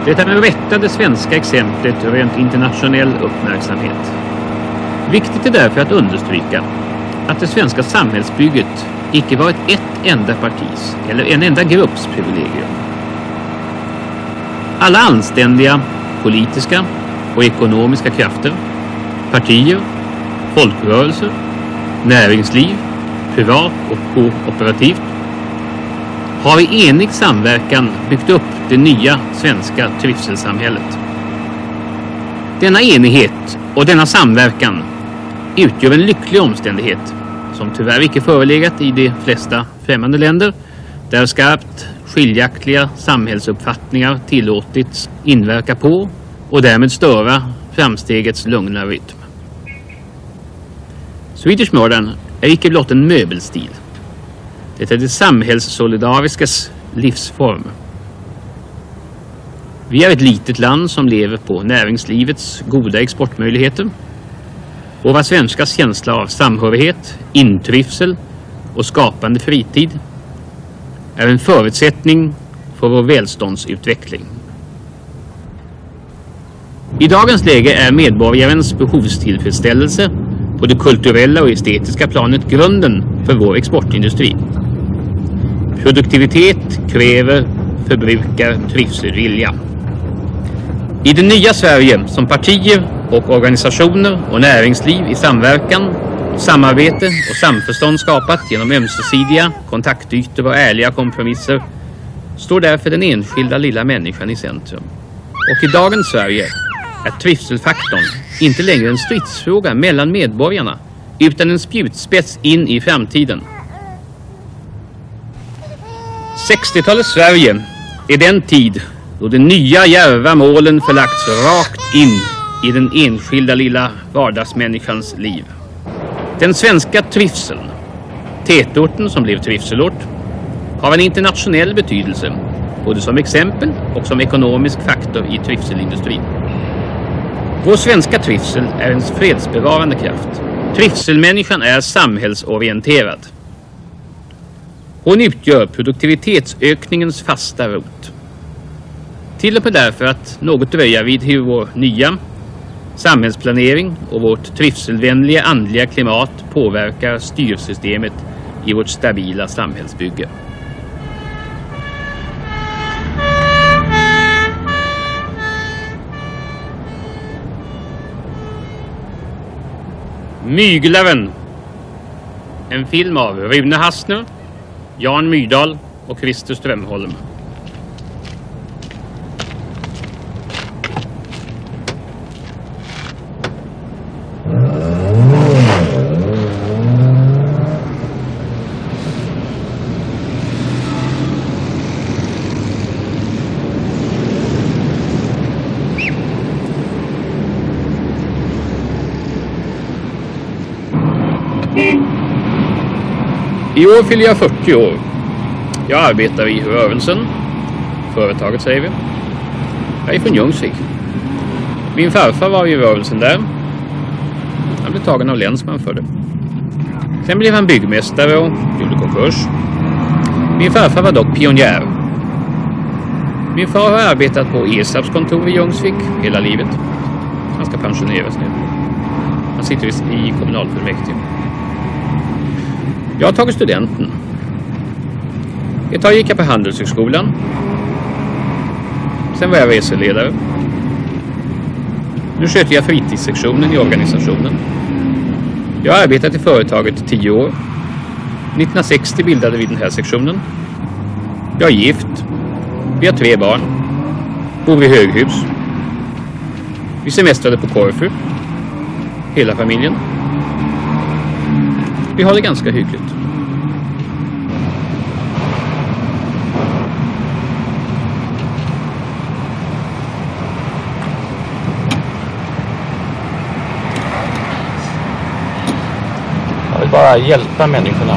Det är med rätta det svenska exemplet rönt internationell uppmärksamhet. Viktigt är därför att understryka att det svenska samhällsbygget icke varit ett enda partis eller en enda grupps privilegium. Alla anständiga politiska och ekonomiska krafter, partier, folkrörelser, näringsliv, privat och kooperativt har i enig samverkan byggt upp det nya svenska trivselsamhället. Denna enighet och denna samverkan utgör en lycklig omständighet som tyvärr icke förelegat i de flesta främmande länder där skarpt skiljaktiga samhällsuppfattningar tillåtits inverka på och därmed störa framstegets lugna rytm. Swedish Modern är icke blott en möbelstil. Det är det samhällssolidariskes livsform. Vi är ett litet land som lever på näringslivets goda exportmöjligheter. Och vår svenskars känsla av samhörighet, intrivsel och skapande fritid är en förutsättning för vår välståndsutveckling. I dagens läge är medborgarens behovstillfredsställelse på det kulturella och estetiska planet grunden för vår exportindustri. Produktivitet kräver förbrukartrivselvilja. I det nya Sverige som partier och organisationer och näringsliv i samverkan, samarbete och samförstånd skapat genom ömsesidiga kontaktytor och ärliga kompromisser står därför den enskilda lilla människan i centrum. Och i dagens Sverige är trivselfaktorn inte längre en stridsfråga mellan medborgarna utan en spjutspets in i framtiden. 60-talets Sverige är den tid då de nya djärva målen förlagts rakt in i den enskilda lilla vardagsmänniskans liv. Den svenska trivseln, tätorten som blev trivselort, har en internationell betydelse både som exempel och som ekonomisk faktor i trivselindustrin. Vår svenska trivsel är en fredsbevarande kraft. Trivselmänniskan är samhällsorienterad. Hon utgör produktivitetsökningens fasta rot. Till och med därför att något dröja vid hur vår nya samhällsplanering och vårt trivselvänliga andliga klimat påverkar styrsystemet i vårt stabila samhällsbygge. Myglaren. En film av Rune Hassner, Jan Myrdal och Christer Strömholm. I år fyller jag 40 år. Jag arbetar i rörelsen. Företaget säger vi. Jag är från Ljungsvik. Min farfar var i rörelsen där. Han blev tagen av länsman för det. Sen blev han byggmästare och gjorde konkurs. Min farfar var dock pionjär. Min far har arbetat på ESABs kontor i Ljungsvik hela livet. Han ska pensioneras nu. Han sitter i kommunalfullmäktige. Jag har tagit studenten. Ett tag gick jag på Handelshögskolan. Sen var jag reseledare. Nu sköter jag fritidssektionen i organisationen. Jag har arbetat i företaget 10 år. 1960 bildade vi den här sektionen. Jag är gift. Vi har 3 barn. Bor i höghus. Vi semestrade på Korfu. Hela familjen. Vi har det ganska hyggligt. Jag vill bara hjälpa människorna.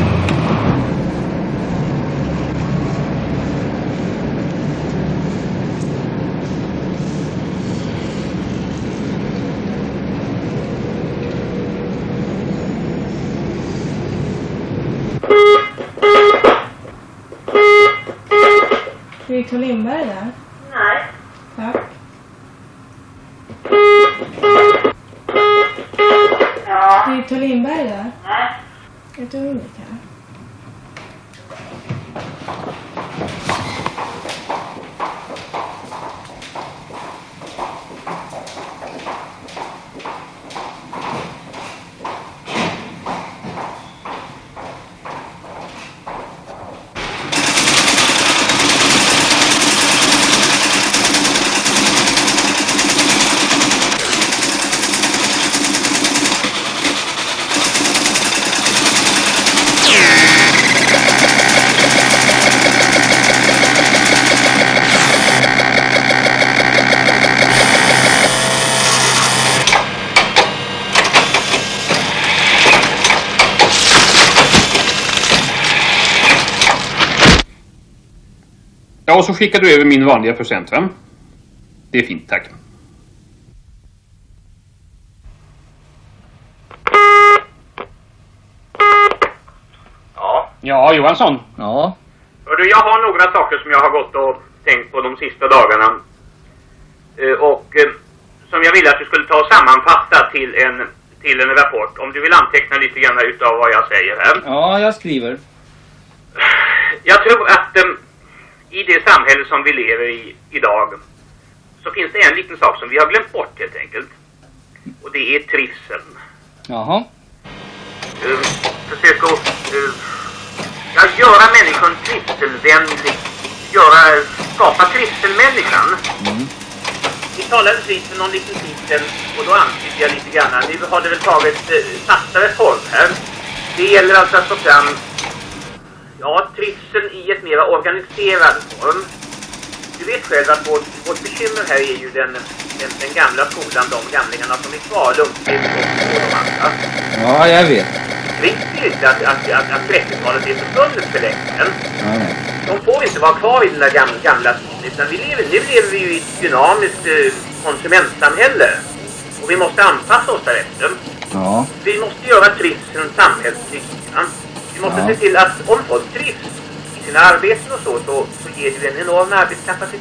Victor Lindberg där? Nej. Ja. Viktor Lindberg där? Nej. Jag tror inte här. Ja, och så skickar du över min vanliga procent, va? Det är fint, tack. Ja. Ja, Johansson. Ja. Hördu, jag har några saker som jag har gått och tänkt på de sista dagarna. Som jag ville att du skulle ta och sammanfatta till en rapport. Om du vill anteckna lite grann utav vad jag säger här. Ja, jag skriver. Jag tror att i det samhälle som vi lever i idag så finns det en liten sak som vi har glömt bort helt enkelt. Och det är trivseln. Jaha. Försök att göra människan trivselvänlig. Skapa trivselmänniskan. Vi talade vid för någon liten tid sedan och då antydde jag lite grann. Nu har det väl tagit fastare form här. Det gäller alltså att få fram trivseln i ett mer organiserad form. Du vet själv att vårt bekymmer här är ju den gamla skolan, de gamlingarna som är kvar, Lundqvist och de andra. Ja, jag vet. Visst är inte att 30-talet är försvunnet för länge sedan. Ja. De får inte vara kvar i den där gamla tiden, utan nu lever vi ju i ett dynamiskt konsumentsamhälle. Och vi måste anpassa oss därefter. Ja. Vi måste göra trivseln samhällsnyttiga. Vi måste se till att om folk trivs i sina arbeten och så ger det en enorm arbetskapacitet.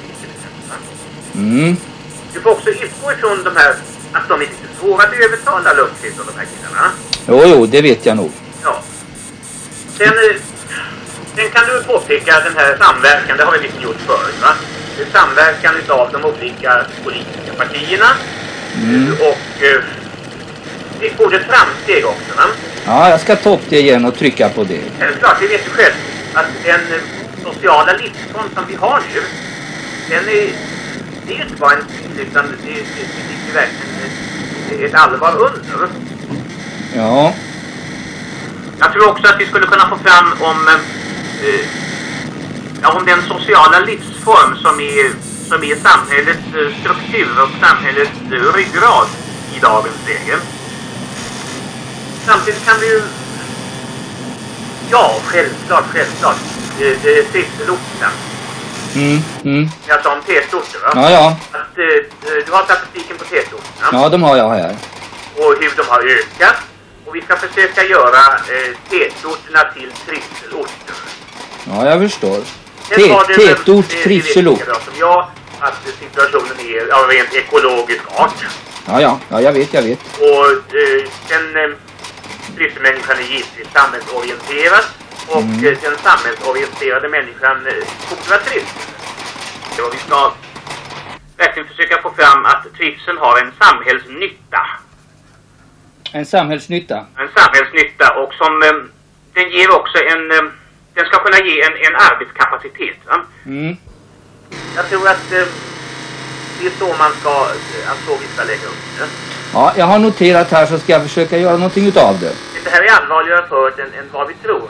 Du får också utgå ifrån de här, att de är lite svåra att övertala Lundqvist och de här killarna. Jo, det vet jag nog. Ja. Sen kan du påpeka den här samverkan, det har vi lite gjort förut, va? Samverkan av de olika politiska partierna. Och det borde framsteg också, va? Ja, jag ska ta upp det igen och trycka på det. Självklart, det vet du själv att den sociala livsform som vi har nu, det är ju inte bara en stil, utan det är verkligen ett allvar under. Ja. Jag tror också att vi skulle kunna få fram om den sociala livsform som är samhällets struktur och samhällets ryggrad i dagens läge. Samtidigt kan vi ju... Ja, självklart. Trivselorten. Jag sa om tätorter, va? Ja. Att, du har statistiken på tätorterna. Ja, de har jag här. Och hur de har ökat. Och vi ska försöka göra tätorterna till trivselorter. Ja, jag förstår. Tätort, trivselort. Som jag, att situationen är av rent ekologisk art. Ja, jag vet. Och den trivselmänniskan är givetvis samhällsorienterad. Och den samhällsorienterade människan fordrar trivsel. Och vi ska verkligen försöka få fram att trivseln har en samhällsnytta. En samhällsnytta? En samhällsnytta, och som den ger också den ska kunna ge en arbetskapacitet, va? Jag tror att det är så man ska, vi ska lägga upp det. Ja, jag har noterat här, så ska jag försöka göra någonting utav det. Det här är allvarligare för än vad vi tror.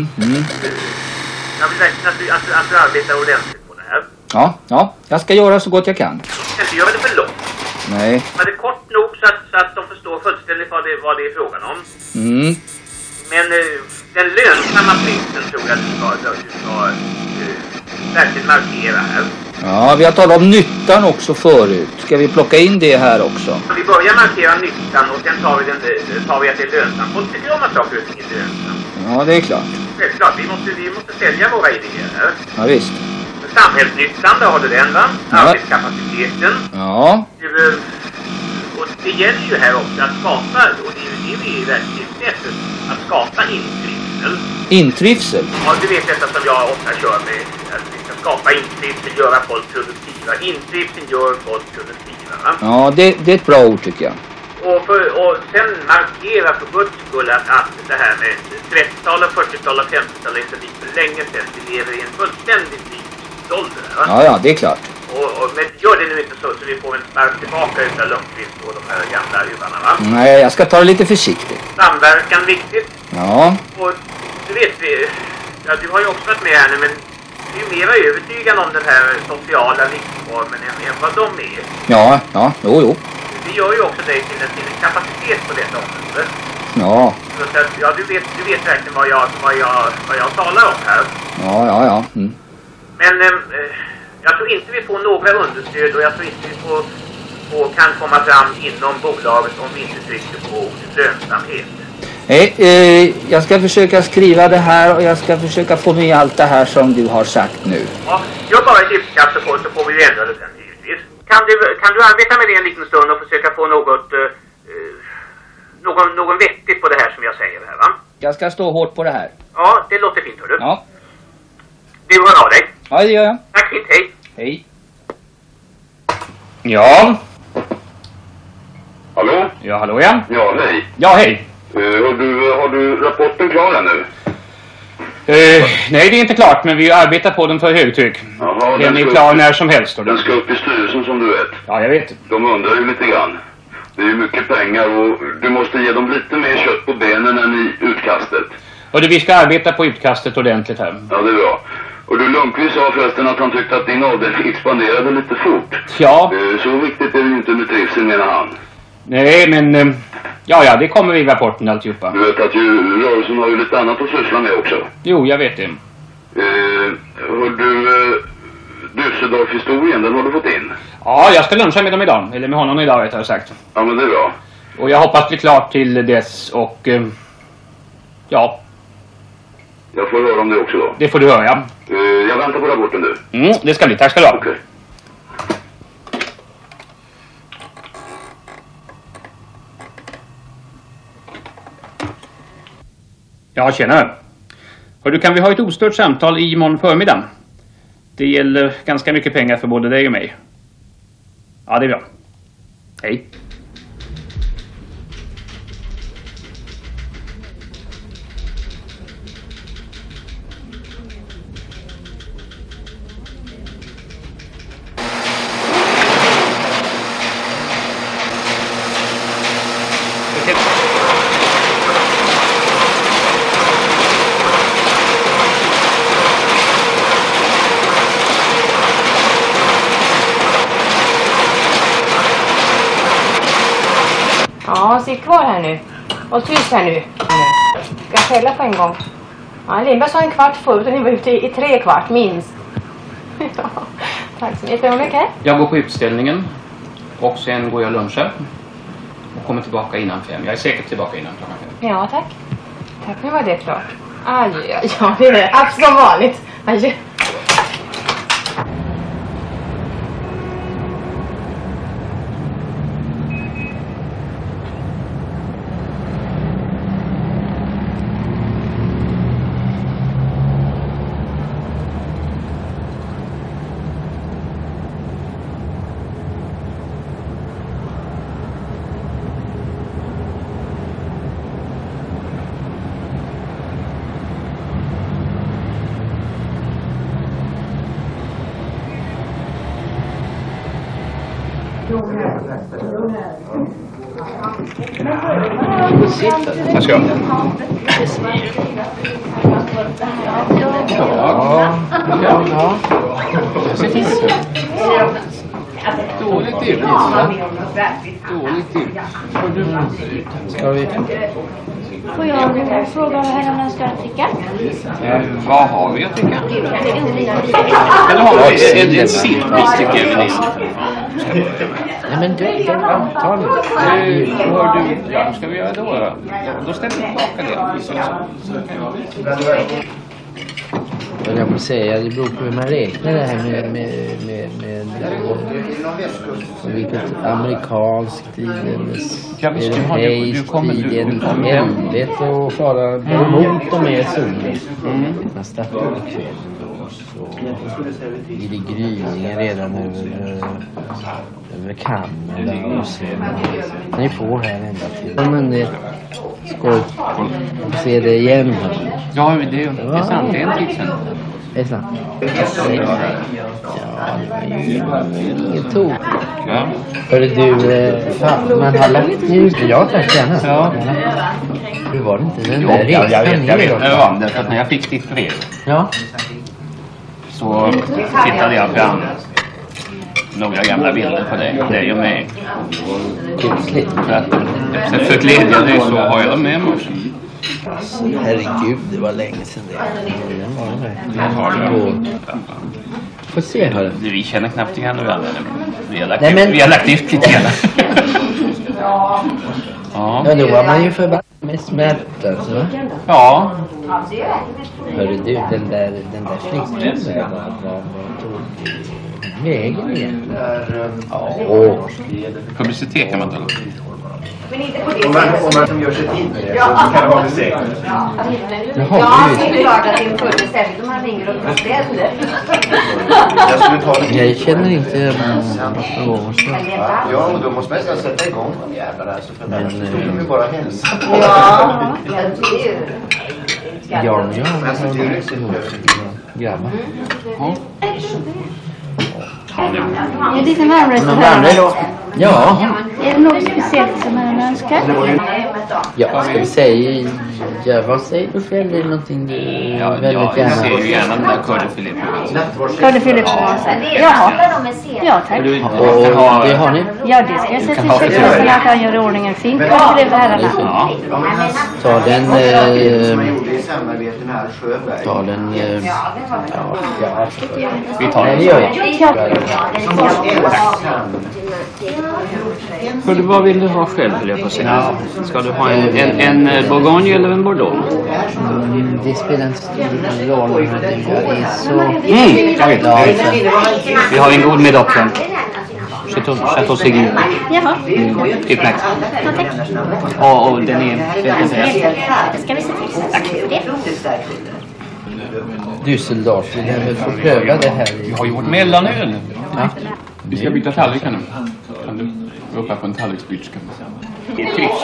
Jag vill verkligen att du arbetar ordentligt på det här. Ja, jag ska göra så gott jag kan. Du ska inte göra det för långt. Nej. Men det är kort nog så att de förstår fullständigt vad det är frågan om. Men den lönsamma trivseln tror jag att du ska verkligen markera här. Ja, vi har talat om nyttan också förut. Ska vi plocka in det här också? Vi börjar markera nyttan och sen tar vi att det är lönsamt. Och tycker om att saker och ting är lönsamt. Ja, det är klart. Självklart, vi måste sälja våra idéer här. Ja, visst. Samhällsnyttan, då har du den, va? Arbetskapaciteten. Ja. Och det gäller ju här också att skapa, och det är ju det vi är verkligen efter, att skapa intrivsel. Intrivsel? Ja, du vet detta som jag ofta kör med, att vi ska skapa intrivsel, göra folk produktiva. Intrivsel gör folk produktiva. Va? Ja, det är ett bra ord tycker jag. Och sen markera för Guds skull att det här med 30-tal, 40-tal och 50-tal är förbi för länge sedan. Vi lever i en fullständigt ny ålder. Va? Ja, det är klart. Men gör det nu inte så vi får en spark tillbaka utav Lundqvist och de här gamla huvarna, va? Nej, jag ska ta det lite försiktigt. Samverkan viktigt. Ja. Och du vet, du har ju också varit med här nu, men du är mer övertygad om den här sociala livsformen än vad de är. Ja, jo. Det gör ju också dig till en kapacitet på detta område. Ja. Så att, ja, du vet verkligen vad jag talar om här. Ja. Mm. Men jag tror inte vi får några understöd och jag tror inte vi kan komma fram inom bolaget om vi inte trycker på lönsamhet. Nej, jag ska försöka skriva det här och jag ska försöka få med allt det här som du har sagt nu. Ja, gör bara ett utkast så får vi ju ändra det sen givetvis. Kan du arbeta med det en liten stund och försöka få någon vettigt på det här som jag säger här, va? Jag ska stå hårt på det här. Ja, det låter fint, hörru. Ja. Du hör av dig. Ja, det gör jag. Tack fint, hej. Hej. Ja. Hallå? Ja, hallå ja. Ja, hej. Ja, hej. Har du rapporten klar ännu? Nej, det är inte klart, men vi arbetar på den för högtryck. Jaha, den är klar när som helst. Den ska upp i styrelsen som du vet. Ja, jag vet. De undrar ju lite grann. Det är ju mycket pengar och du måste ge dem lite mer kött på benen än i utkastet. Och vi ska arbeta på utkastet ordentligt här. Ja, det är bra. Och du, Lundqvist sa förresten att han tyckte att din avdelning expanderade lite fort. Ja. Så viktigt är det ju inte med trivsel, menar han. Nej, men ja, det kommer i rapporten alltihopa. Du vet att rörelsen har ju lite annat att syssla med också. Jo, jag vet det. Och du, Düsseldorf-historien, den har du fått in? Ja, jag ska luncha med dem idag. Eller med honom idag, vet jag sagt. Ja, men det är bra. Och jag hoppas bli klart till dess och ja. Jag får höra om det också då. Det får du höra. Jag väntar på rapporten nu. Det ska bli. Tack ska du ha. Okej. Ja, tjena. Hörru, kan vi ha ett ostört samtal imorgon förmiddag? Det gäller ganska mycket pengar för både dig och mig. Ja, det är bra. Hej. Ja, sitt kvar här nu. Och tyst här nu. Ska jag skälla på en gång? Ja, Lindberg sa en kvart förut och ni var ute i 3 kvart minst. Ja, tack så mycket. Är hon okej? Jag går på utställningen och sen går jag luncha och kommer tillbaka innan 5. Jag är säkert tillbaka innan klockan 5. Ja, tack. Tack, nu var det klart. Adjö. Ja, det är absolut som vanligt. Adjö. Jag ska. Dåligt tips. Dåligt tips. Ska vi? Får jag fråga vad herrarna ska dricka? Vad har vi att dricka? Eller har vi en silvis tycker jag. Nej, men du, ta det. Ja, ska vi göra då? Då ställer vi tillbaka det. jag måste säga, det beror på hur man räknar det här med vilket amerikanskt tid eller europeisk tid, en helvete och klara emot dem med solen. Nästa kväll så blir det gryningen redan över Kanada och så. Ni får här ända till. Men det skoj. Se det igen. Ja, det är sant. Det är en tid sedan. Det är sant. Inget tog. Ja. Hörru du, fan, man har lagt ut. Jag tack gärna. Ja. Hur var det inte? Den Jo, där jag vet. resan. Därför att när jag fick ditt brev Ja. så tittade jag fram några gamla bilder på dig och mig. Kusligt. För att efter glädja dig så har jag dem med mig också. Herregud, det var länge sedan det. Den var det. Jag har dem. Får se, hörru. Vi känner knappt igen varandra. Vi Nej, har lagt ut lite grann. Ja. Ja, då var man ju förbannad med smärta, alltså. Ja. Hörru du, den där flickan där, vad tog vägen igen? Ja. Publicitet kan man tala om. Men inte på det Om man som gör sig tid med det så kan det vara besäkert. Ja, det är klart att det är fullt särskilt om man ringer och beställer. Jag känner inte Ja, och då måste man sätta igång de jävlar där. Så för annars står de ju bara hälsa på. Ja, jag grabbar. Är det en varmrätt här då? Ja. Är det något speciellt som man önskar? Ja, ska vi säga, vad säger du själv? Är det någonting du väldigt Jag ser gärna? ju gärna den där Curdy-Philip. Curdy-Philip. Jaha. Ja, tack. Och det har ni? Ja, det ska jag sätta till köket så jag kan göra i ordning en fin Curdy-Philip för herrarna. Ja. Ta den, I samarbete med Al Sjöberg. ta den, Vi tar nej, det den. gör jag. Curdy, vad vill du ha själv, vill jag på säga? Ska du ha en Bourgogne eller en Bordeaux? Det spelar en stor roll. Jag är så... Jag vet. Vi har en god med också. Chateau Seguin. Jaha. Utmärkt. Ja, tack. Och den är... Det ska vi se till. Tack för det. Düsseldorf, vi kan väl få pröva det här. Vi har gjort mellanöl. Ja. Vi ska byta tallrikar nu. Kan du gå upp på en tallriksbytska? Det är trist.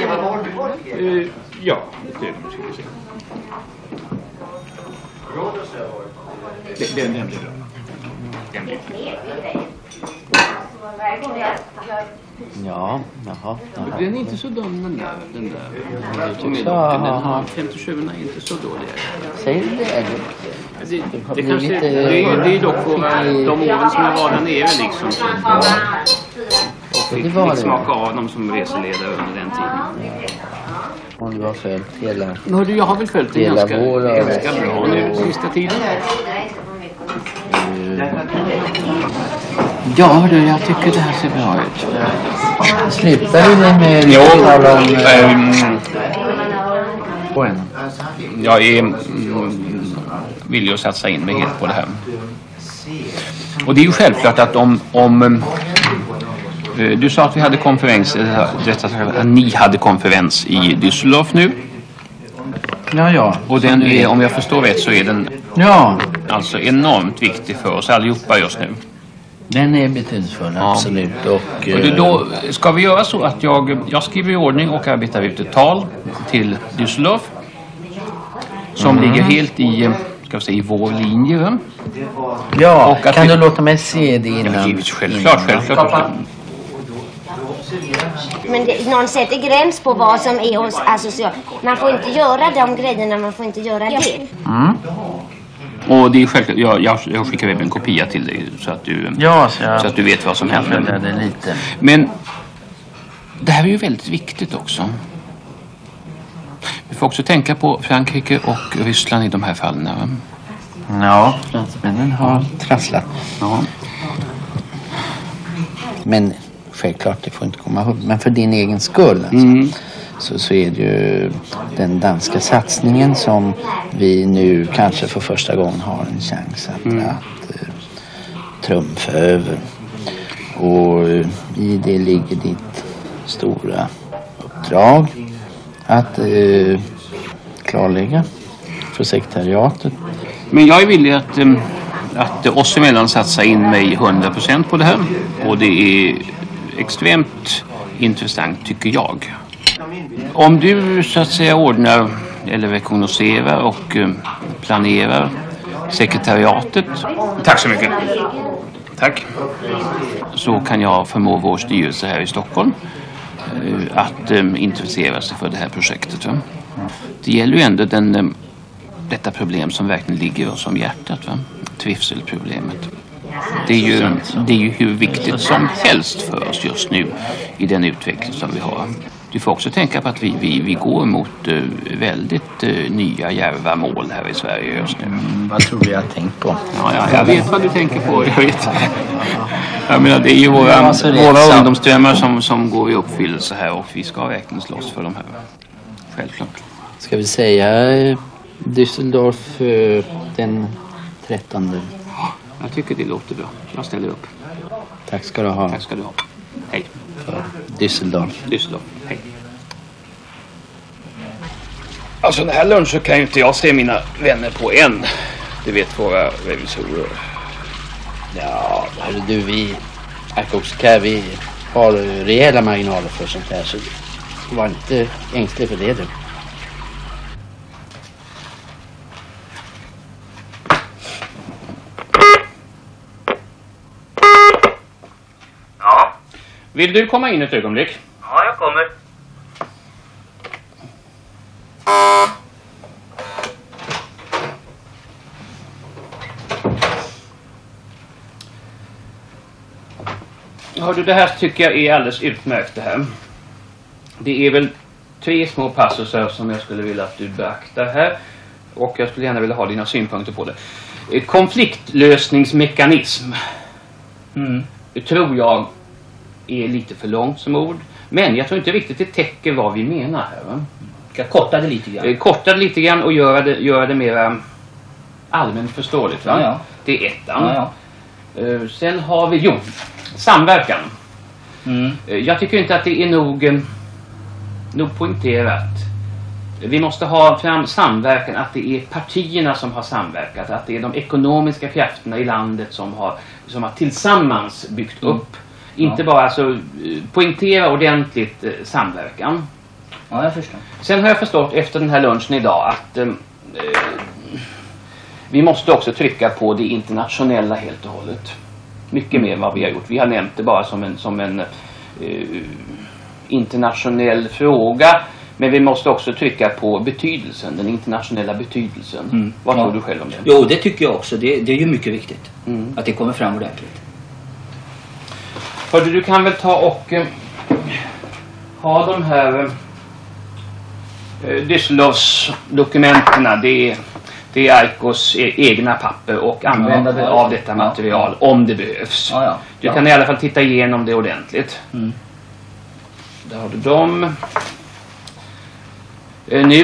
Ja, det ska vi se. Den blir bra. Den blir Ja, jaha. Den är inte så dum den där. Den Jaha. 57 är inte så dålig. Säger du det? Det kanske det är ju dock de åren som jag var där nere liksom. Och fick smaka av dem som reseledare under den tiden. Om du har följt hela... Jag har väl följt det ganska bra nu sista tiden. Ja du, jag tycker det här ser bra ut. Slutar du med jag är vill ju satsa in mig helt på det här. Och det är ju självklart att om du sa att vi hade konferens, ni hade konferens i Düsseldorf nu. Ja. Och den är, om jag förstår rätt så är den alltså enormt viktig för oss allihopa just nu. Den är betydelsefull, absolut. Och då ska vi göra så att jag skriver i ordning och arbetar ut ett tal till Düsseldorf som ligger helt i, ska vi säga, i vår linje. Ja, och kan du låta mig se det innan? Ja, självklart. Men någon sätter gräns på vad som är hos association. Man får inte göra de grejerna, man får inte göra det. Och det är självklart, jag skickar även en kopia till dig så att du, så att du vet vad som händer. Det lite. Men det här är ju väldigt viktigt också. Vi får också tänka på Frankrike och Ryssland i de här fallen. Ja, fransmännen har trasslat. Ja. Men självklart, det får inte komma ihåg. Men för din egen skull alltså. så är det ju den danska satsningen som vi nu kanske för första gången har en chans att trumfa över. Och i det ligger ditt stora uppdrag att klarlägga för sekretariatet. Men jag är villig att oss emellan satsa in mig 100% på det här. Och det är extremt intressant tycker jag. Om du så att säga ordnar eller rekognoserar och planerar sekretariatet. Tack så mycket. Tack. Så kan jag förmå vår styrelse här i Stockholm att intressera sig för det här projektet. Va? Det gäller ju ändå detta problem som verkligen ligger oss om hjärtat. Va? Trivselproblemet. Det är ju hur viktigt som helst för oss just nu i den utveckling som vi har. Du får också tänka på att vi går mot väldigt nya djärva mål här i Sverige just nu. Vad tror du jag har tänkt på? Ja, jag vet vad du tänker på. Jag menar, det är ju våra ungdomsdrömmar som går i uppfyllelse här och vi ska verkligen slåss för de här. Självklart. Ska vi säga Düsseldorf den 13? Jag tycker det låter bra. Jag ställer upp. Tack ska du ha. Tack ska du ha. Hej. För Düsseldorf. Hej. Alltså den här lunchen kan ju inte jag se mina vänner på än. Det vet våra revisorer. Ja, du, vi vi har rejäla marginaler för sånt här, så var inte ängslig för det du. Ja. Vill du komma in ett ögonblick? Ja, jag kommer. Hör du, det här tycker jag är alldeles utmärkt det här. Det är väl 3 små passusar som jag skulle vilja att du beaktar här. Och jag skulle gärna vilja ha dina synpunkter på det. Konfliktlösningsmekanism. Tror jag är lite för långt som ord. Men jag tror inte riktigt det täcker vad vi menar här. Va? Jag korta det lite grann. Korta det lite grann och göra det mer allmänt förståeligt. Va? Ja. Det är ettan. Ja. Sen har vi samverkan. Jag tycker inte att det är nog poängterat. Vi måste ha fram samverkan, att det är partierna som har samverkat, att det är de ekonomiska krafterna i landet som har tillsammans byggt upp. Inte bara alltså poängtera ordentligt samverkan. Ja, jag förstår. Sen har jag förstått efter den här lunchen idag att vi måste också trycka på det internationella helt och hållet. Mycket mer än vad vi har gjort. Vi har nämnt det bara som en internationell fråga. Men vi måste också trycka på betydelsen, den internationella betydelsen. Vad tror du själv om det? Jo, det tycker jag också. Det är ju mycket viktigt att det kommer fram ordentligt. Hörde, du kan väl ta och ha de här Düsseldorfs dokumenterna. Det är Aikos egna papper och använda det av detta material om det behövs. Du kan i alla fall titta igenom det ordentligt. Där har du dem. Nu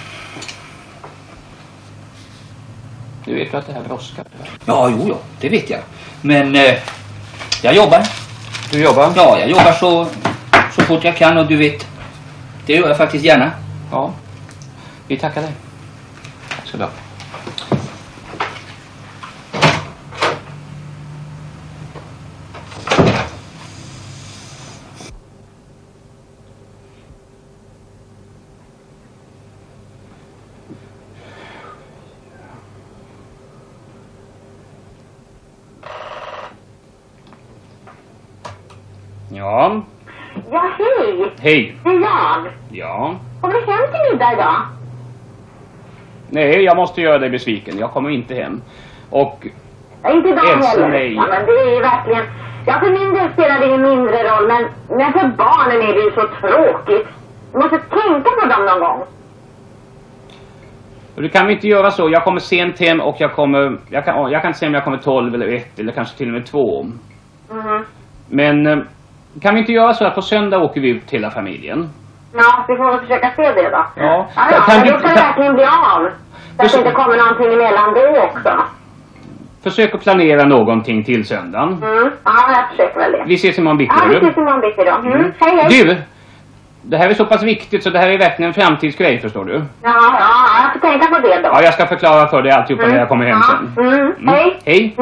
vet du att det här brådskar. Ja, det vet jag. Men jag jobbar. Du jobbar? Ja, jag jobbar så fort jag kan och du vet, det gör jag faktiskt gärna. Ja, vi tackar dig. Tack så bra. Ja. Ja, hej. Hej. Det är jag. Ja. Kommer du hem till middag idag? Nej, jag måste göra dig besviken. Jag kommer inte hem. Och inte idag heller. Nej. Ja, men det är verkligen... Ja, för min del spelar det ingen mindre roll, men för barnen är det ju så tråkigt. Du måste tänka på dem någon gång. Du kan inte göra så. Jag kommer sent hem och jag kan se om jag kommer 12 eller 1 eller kanske till och med 2. Mhm. Men kan vi inte göra så att på söndag åker vi ut hela familjen? Ja, vi får väl försöka se det då. Ja. Men då ska det verkligen bli av. Så att det inte kommer någonting emellan då också. Försök att planera någonting till söndagen. Ja, jag försöker väl det. Vi ses imorgon bitti. Ja, vi ses imorgon bitti då. Hej, hej. Du! Det här är så pass viktigt så det här är verkligen en framtidsgrej, förstår du. Ja, jag får tänka på det då. Ja, jag ska förklara för dig alltihopa när jag kommer hem sen. Hej. Hej.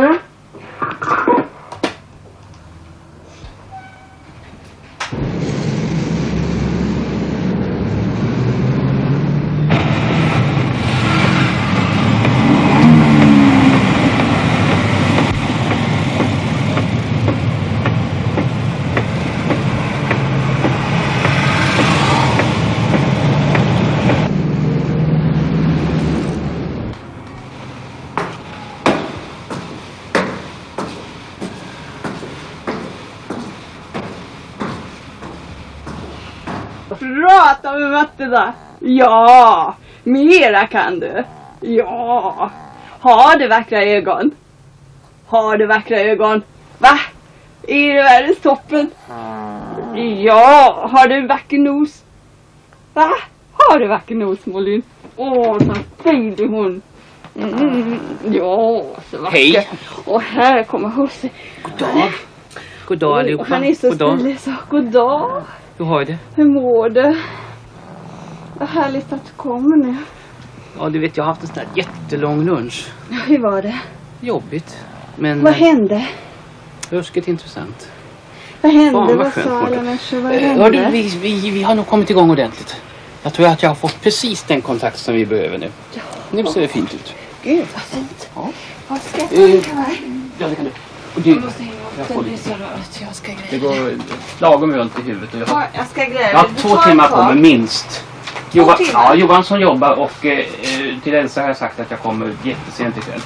Prata med mattorna. Ja, mera kan du. Ja. Har du vackra ögon? Har du vackra ögon? Va? Är det världens toppen? Ja. Har du en vacker nos? Va? Har du vacker nos, Molin? Åh, så fin är hon. Ja, så vacker. Hej. Och här kommer husse. God dag. God dag allihopa. Han är så stilig så. God dag. Hur har det? Hur mår du? Vad härligt att du kommer nu. Ja, du vet, jag har haft en sån här jättelång lunch. Ja, hur var det? Jobbigt. Men Vad hände? ruskigt intressant. Vad hände? Fan, vad Vad skönt, sa Martin. alla människor? Vad hände? Vi har nog kommit igång ordentligt. Jag tror att jag har fått precis den kontakt som vi behöver nu. Ja. Nu ser det fint ut. Gud, vad fint. Ja. Vad ska jag ta här? Ja, det kan du. Och du, Jag måste hänga upp jag den, får det är lite. så rörigt. Jag ska greja. Det går lagom runt i huvudet. Och Jag ska greja. jag har 2 timmar på mig minst. Timmar? Ja, Johansson jobbar och till Elsa har jag sagt att jag kommer jättesent ikväll.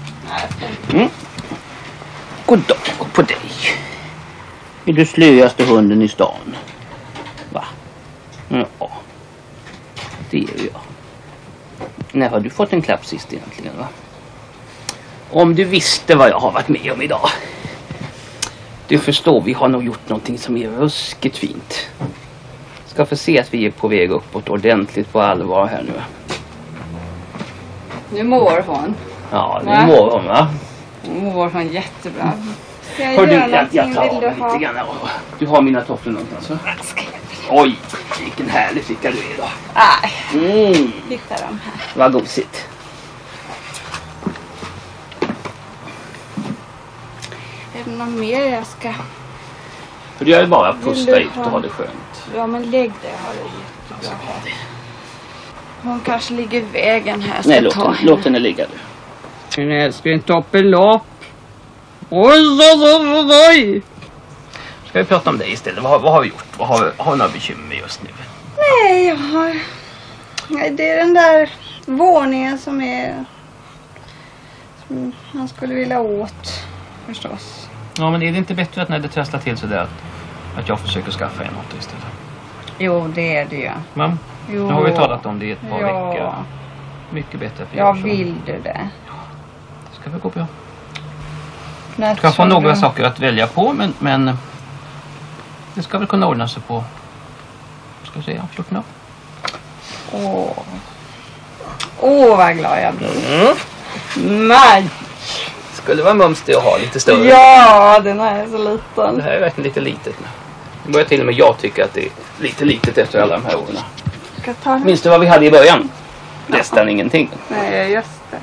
God dag på dig. Är du slöaste hunden i stan? Va? Ja. Det är jag. När har du fått en klapp sist egentligen, va? Om du visste vad jag har varit med om idag. Du förstår, vi har nog gjort någonting som är ruskigt fint. Ska få se att vi är på väg uppåt ordentligt på allvar här nu. Nu mår hon. Ja, nu mår hon, va? Nu mår hon jättebra. Ska jag Hör du, göra jag någonting? tar Vill du av ha? lite grann. Du har mina tofflor någonstans, va? Oj, vilken härlig flicka du är idag. Hitta dem här. Vad gosigt. Är det något mer jag ska... För du är bara att Vill pusta du ut och ha- ha det skönt. Ja, men lägg det. Jag har det jättebra här. Hon kanske ligger i vägen här. Jag ska Nej, ta låt henne ligga du. Min älskling, toppellopp. Oj. Ska vi prata om dig istället? Vad har vi gjort? Har vi några bekymmer just nu? Nej, jag har... Nej, det är den där våningen som är... Som han skulle vilja åt, förstås. Ja, men är det inte bättre att när det trasslar till så där att jag försöker skaffa en något istället? Jo, det är det ju. Men, Jo. nu har vi talat om det i ett par Ja. veckor. Mycket bättre för Jag vill du det. Ska vi gå på? När Jag ska få tror några du? saker att välja på, men det ska väl kunna ordna sig på, ska vi säga, 14 år. Åh, vad glad jag blir. Nej. Skulle vara mums det att ha lite större. Ja, den här är så liten. Det här är verkligen lite litet nu. Det börjar till och med jag tycka att det är lite litet efter alla de här åren. Ska jag ta den? Minns du vad vi hade i början? Nästan ingenting. Nej, just det.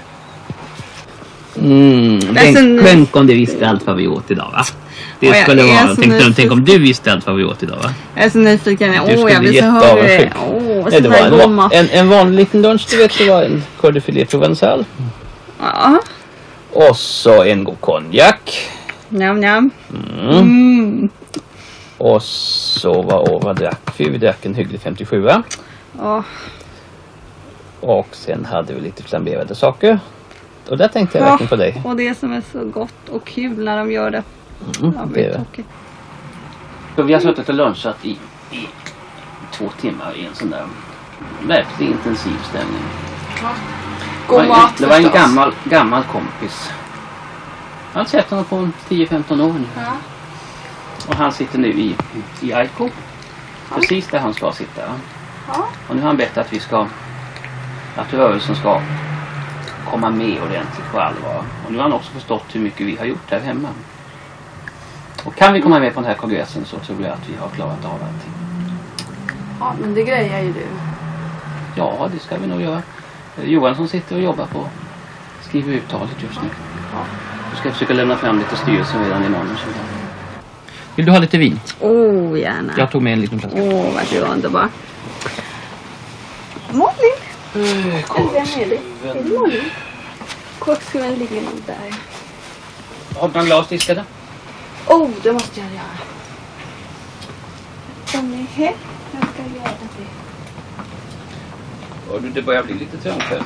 Tänk om du visste allt vad vi åt idag, va? Det Och jag skulle är vara, så tänk om du visste allt vad vi åt idag, va? Jag är så nyfiken. Du Jag skulle blir bli så hungrig. jätteavundsjuk. Nej, det sån här god mat. var en vanlig liten lunch, du vet, det var en cordefilé provençal. Ja. Och så en god konjak. Njam. Och så vad drack vi? Vi drack en hygglig 57. Åh. Och sen hade vi lite flamberade saker. Och där tänkte jag verkligen på dig. Och det som är så gott och kul när de gör det. Jag det blir är det. tokig. Så vi har suttit och lunchat i 2 timmar i en sån där verkligen intensiv stämning. God mat Det var en förstås. gammal kompis. Han har sett honom på 10-15 år nu. Ja. Och han sitter nu i Aiko. Precis där han ska sitta. Ja. Och nu har han bett att att rörelsen ska komma med ordentligt på allvar. Och nu har han också förstått hur mycket vi har gjort här hemma. Och kan vi komma med på den här kongressen så tror jag att vi har klarat av allting. Ja, men det grejer ju du. Ja, det ska vi nog göra. Johansson sitter och jobbar på skriver uttalet just nu. Ja. Du ska försöka lämna fram lite styrelsen redan imorgon. Vill du ha lite vin? Gärna. Jag tog med en liten flaska. Vad det var underbart. Molly. Vem är det? Är det Molly? Korkskruven ligger nog där. Har du några glas diskade? Det måste jag göra. De är här. Jag ska göra det. Det börjar bli lite tungt här.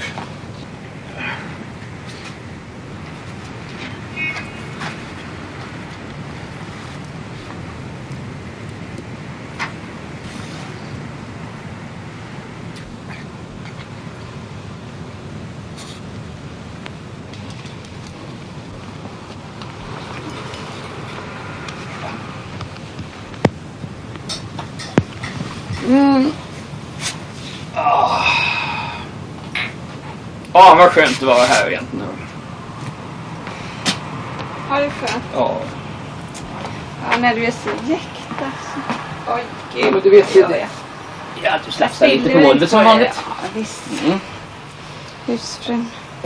Ja, vad skönt att vara här egentligen. Ja, det är skönt. Ja. Ja, när du är så jäkt alltså. Oj, gud. Du vet ju det. Ja, du slafsar lite på golvet som vanligt. Ja, visst. Husfrun.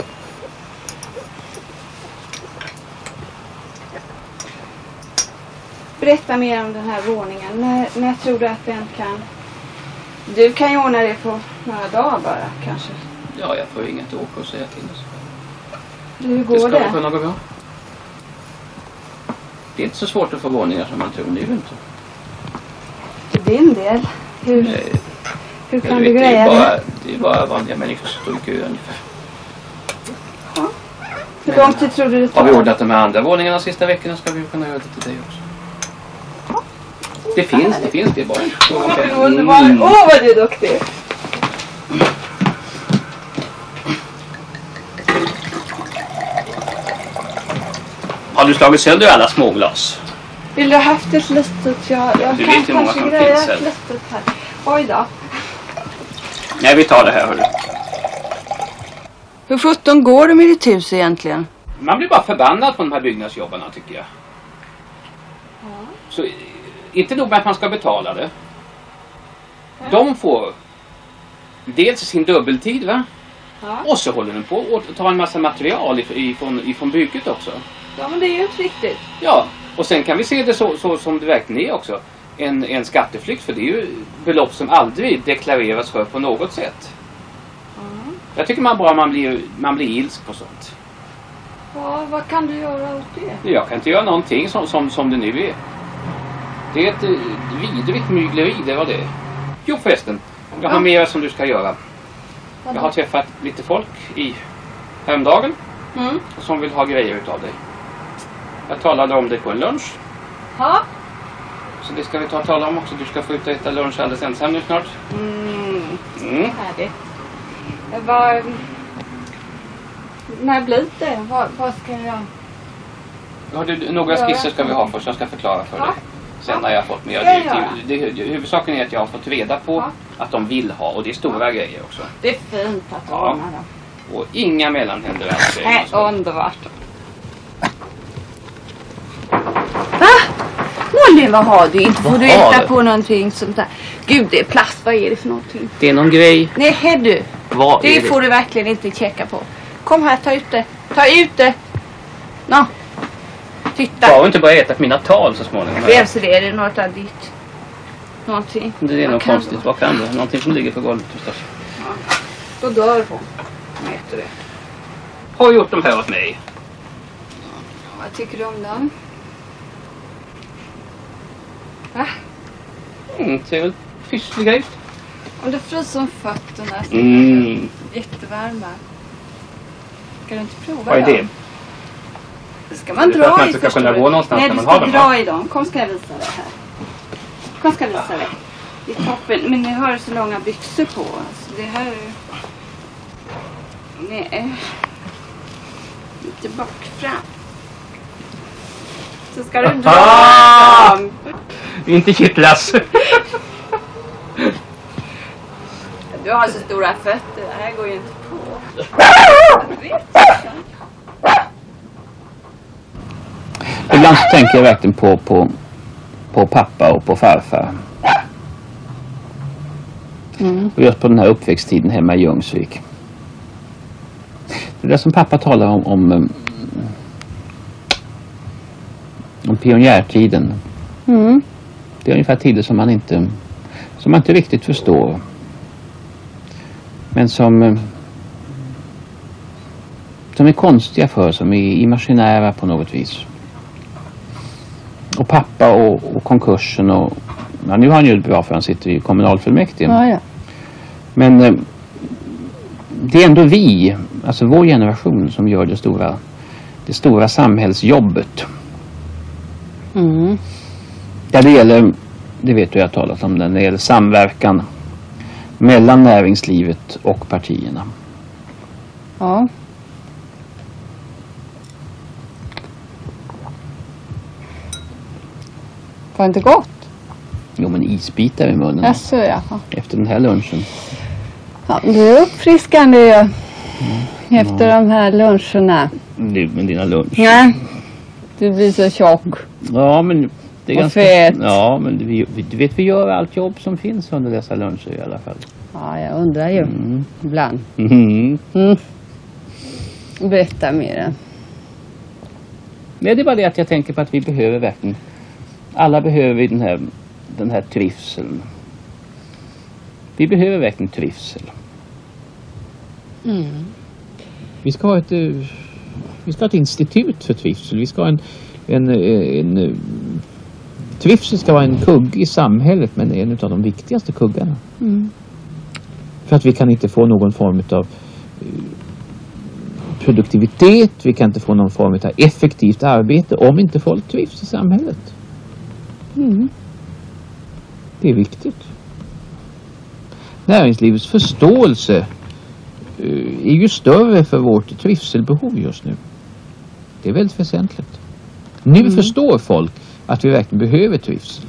Berätta mer om den här våningen. När tror du att den kan... Du kan ju ordna det på några dagar bara, kanske. Ja, jag får inget åka och säga till oss. Hur går det? Det ska kunna gå bra. Det är inte så svårt att få våningar som man tror, det är ju inte. För din del? Hur kan du greja det? Det är bara vanliga människor som står i kö ungefär. Ja. Hur lång tid tror du det tar? Har vi ordnat de här andra våningarna de sista veckorna ska vi kunna göra det till dig också. Ja. Det finns det är bara. Vad du är duktig! Har du slagit sönder alla småglas? Vill du ha haft ett litet? Jag du kan vet hur många som finns här. Här. Oj då. Nej, vi tar det här, hörru. Hur 17 går det med ditt hus egentligen? Man blir bara förbannad på de här byggnadsjobbarna, tycker jag. Ja. Så inte nog med att man ska betala det. Ja. De får dels sin dubbeltid, va? Ja. Och så håller de på att ta en massa material ifrån bygget också. Ja, men det är ju inte riktigt. Ja, och sen kan vi se det så som det verkligen är också. En skatteflykt, för det är ju belopp som aldrig deklareras för på något sätt. Mm. Jag tycker man blir ilsk på sånt. Ja, vad kan du göra åt det? Jag kan inte göra någonting som det nu är. Det är ett vidrigt mygleri, det var det. Jo förresten, jag har mer som du ska göra. Jag har träffat lite folk häromdagen som vill ha grejer utav dig. Jag talade om det på en lunch. Ja. Så det ska vi tala om också. Du ska få ut och äta lunch alldeles ensam nu snart. Härligt. När blir det? Vad ska jag göra? Har du några skisser ska vi ha först. Jag ska förklara för dig. Sen när jag har fått mer direktiv. Huvudsaken är att jag har fått reda på att de vill ha. Och det är stora grejer också. Det är fint att ordna dem. Och inga mellanhänder alls. Nej, underbart. Va? Molly, vad har du? Inte får du äta på någonting sånt där. Gud, det är plast. Vad är det för någonting? Det är någon grej. Nej, du. Vad det får du verkligen inte checka på. Kom här, ta ut det. Ta ut det. Nå. Titta. Jag har inte bara ätit mina tal så småningom. Vem så det är det något av ditt? Någonting. Det är något konstigt. Vad kan det? Någonting som ligger på golvet förstås. Ja. Då dör hon. Äter det. Har gjort de här åt mig. Vad tycker du om dem? Va? Ser väl pyssliga ut. Om du fryser om fötterna så jättevarma. Ska du inte prova vad är det? Det ska man dra i först. Kunna gå någonstans. Nej, du ska dra i dem. Kom ska jag visa dig här. Kom ska jag visa dig. I toppen. Men ni har så långa byxor på. Alltså, det här är... Nej. Lite bak fram. Så ska du dra dem. Inte kittlas. Du har så stora fötter, det här går ju inte på. Ibland så tänker jag verkligen på pappa och på farfar. Och just på den här uppväxttiden hemma i Ljungsvik. Det där som pappa talar om pionjärtiden. Det är ungefär tider som man inte riktigt förstår. Men som är konstiga som är imaginära på något vis. Och pappa och konkursen och nu har han ju det bra för han sitter i kommunalfullmäktige. Ja. Men det är ändå vi, alltså vår generation, som gör det stora samhällsjobbet. Där det gäller, det vet du jag har talat om, när det gäller samverkan mellan näringslivet och partierna. Ja. Var inte gott? Jo, men isbitar i munnen. Jaså, ja. Efter den här lunchen. Ja, det är uppfriskande ju. Efter de här luncherna. Nu med dina luncher. Nej, du blir så tjock. Ja, men det är och ganska... fet. Ja, men du vet, vi gör allt jobb som finns under dessa luncher i alla fall. Ja, jag undrar ju. Ibland. Berätta mer. Nej, det är bara det att jag tänker på att vi behöver verkligen... Alla behöver den här trivseln. Vi behöver verkligen trivsel. Vi ska ha ett institut för trivsel. Vi ska ha en trivsel ska vara en kugg i samhället, men en av de viktigaste kuggarna. För att vi kan inte få någon form av produktivitet, vi kan inte få någon form av effektivt arbete om inte folk trivs i samhället. Det är viktigt. Näringslivets förståelse är ju större för vårt trivselbehov just nu. Det är väldigt väsentligt. Nu förstår folk att vi verkligen behöver trivsel.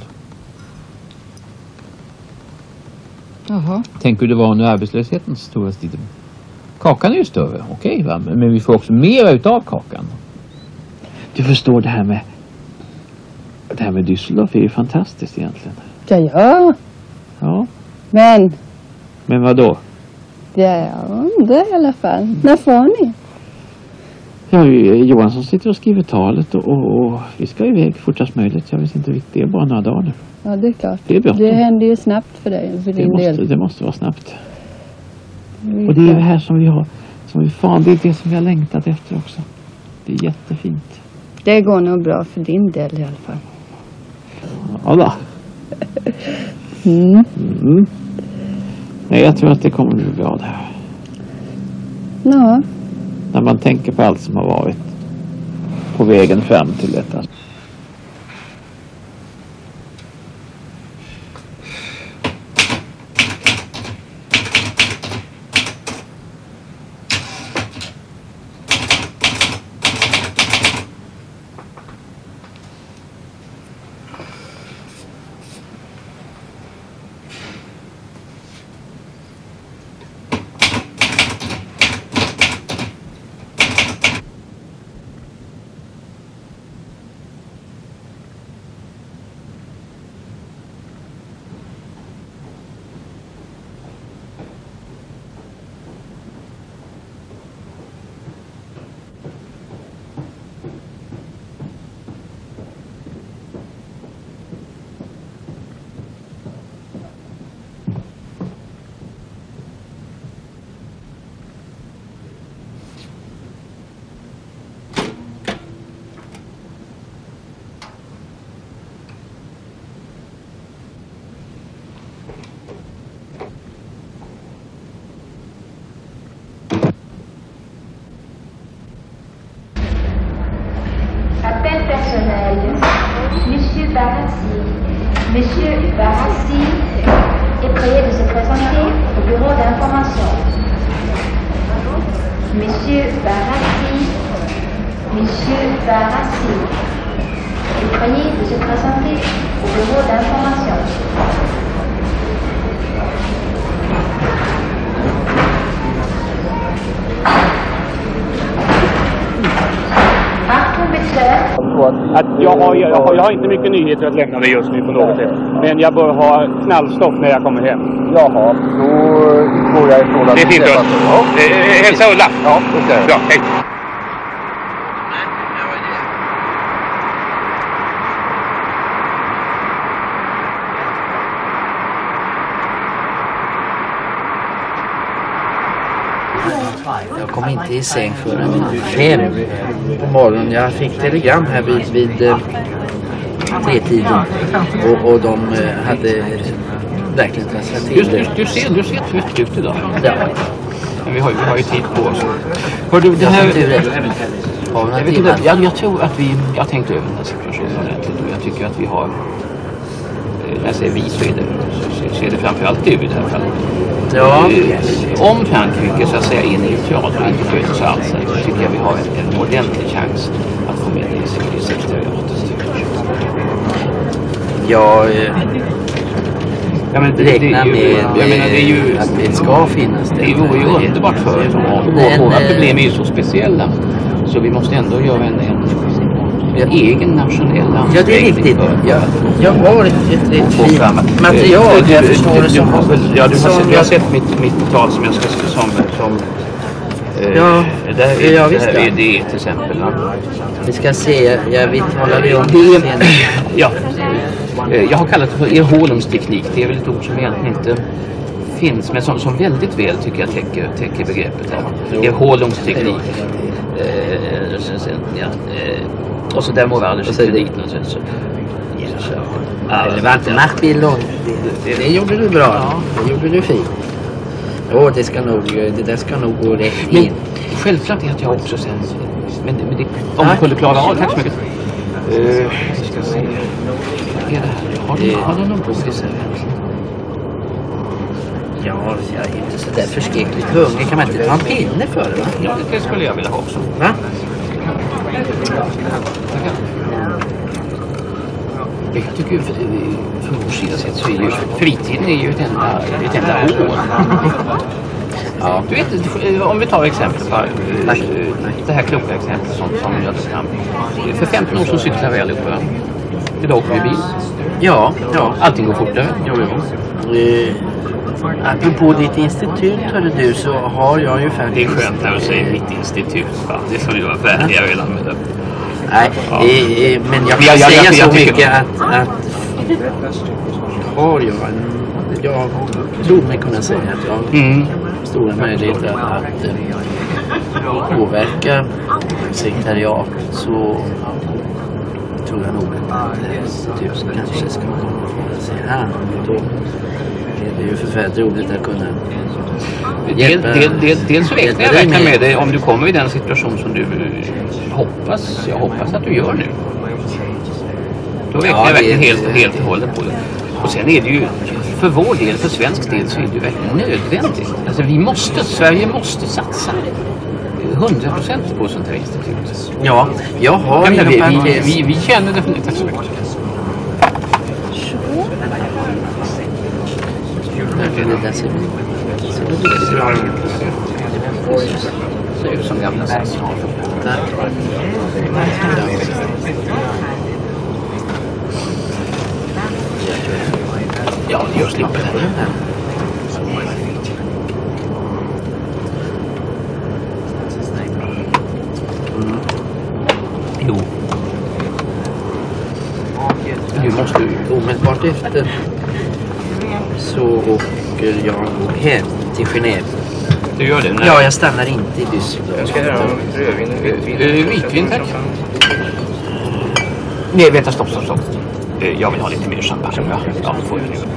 Tänk hur det var under arbetslöshetens stora tid. Kakan är ju större, okej, va? Men vi får också mer utav kakan. Du förstår det här med Düsseldorf är ju fantastiskt egentligen. Ja. Men vad då? jag undrar i alla fall. När får ni? Ja, Johansson sitter och skriver talet och vi ska iväg fortast möjligt. Jag vet inte riktigt, det är bara några dagar nu. Ja, det är klart. Det är bra. Det händer ju snabbt för dig, för din del. Det måste vara snabbt. Och det är det här som det är det som vi har längtat efter också. Det är jättefint. Det går nog bra för din del i alla fall. Ja då. Nej, jag tror att det kommer bli bra det här. Ja. När man tänker på allt som har varit på vägen fram till detta. Monsieur Barassi est prié de se présenter au bureau d'information. Monsieur Barassi est prié de se présenter au bureau d'information. att jag har inte mycket nyheter att lämna dig just nu på något sätt. Men jag bör ha knallstoff när jag kommer hem. Jaha, då går jag ifrån att... Det är fint. Ja. Hälsa Ulla. Ja, okej. Ja, hej. Jag kom inte i säng förrän 5 på morgonen. Jag fick telegram här vid 3-tiden och de hade verkligen trasslat till det. Du ser trött ut idag. Ja. Men vi har ju tid på oss. Hör du, det här... Jag tror att jag har tänkt över den här situationen ordentligt och jag tycker att vi har... När jag säger vi så är det framförallt du i det här fallet. Ja. Om Frankrike så att säga initialt och inte sköter sig alls så tycker jag vi har en ordentlig chans att få med det i sekretariatet. Jag räknar med att det ska finnas det. Det vore ju underbart för oss. Våra problem är ju så speciella så vi måste ändå göra en egen nationell ansträngning. Ja, det är riktigt. Jag har ett fint material. Jag förstår det som... Ja, du har sett mitt tal som jag ska som ja, visst. Det är till exempel. Vi ska se, jag vill tala dig om det. Ja, jag har kallat det för erholungsteknik. Det är väl ett ord som egentligen inte finns, men som väldigt väl tycker jag täcker begreppet här. Erholungsteknik. Och så där moraliskt kredit naturligtvis. Relevant maktbildning. Det gjorde du bra. Det gjorde du fint. Det där ska nog gå rätt in. Självklart är att jag också sen. Men det, om du kunde klara av, tack så mycket. Jag ska se. Vad är det här? Har du någon godis här? Ja, jag är inte så där förskräckligt hungrig. Kan man inte ta en pinne för det, va? Ja, det skulle jag vilja ha också. Va? Jag tycker för vår sida sett så är ju fritiden är ju ett enda år. Ja. Du vet, om vi tar exempel på det här kloka exemplet som jag tog fram. För 15 år så cyklar vi allihopa. Idag åker vi bil. Ja. Allting går fortare. Jo. Apropå ditt institut, hörde du, så har jag ju faktiskt... Det är skönt när du säger mitt institut, va? Det är som du var färdiga redan med det. Nej, men jag kan säga så mycket att har jag tror mig kunna säga att jag har stora möjligheter att påverka sekretariat, så tror jag nog att institut kanske ska komma sig här. Då är det ju förfärligt roligt att kunna hjälpa. Dels så räknar jag verkligen med dig om du kommer i den situation som du jag hoppas att du gör nu. Då räknar jag verkligen helt och hållet på det. Och sen är det ju för vår del, för svensk del, så är det ju verkligen nödvändigt. Alltså Sverige måste satsa 100% på sånt här institut. Ja, jag har vi känner definitivt. Tack så mycket. Det ser ut som gamla saker. Ja, jag slipper det. Jo. Du måste omedelbart efter så åker jag hem till Genève. Du gör det? Nej. Ja, jag stannar inte i Düsseldorf. Jag ska göra rödvin. Vitvin, tack. Nej, vänta, stopp. Jag vill ha lite mer champagne. Ja, får jag nu.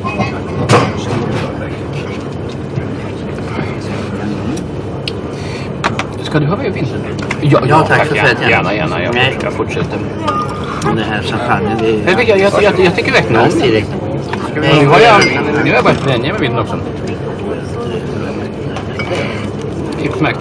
Ska du ha rödvin? Ja, tack för det. Gärna. Jag fortsätter. Det här champagne, det är... Jag tycker verkligen om det. Nu har jag börjat vänja med vinden också. Utmärkt.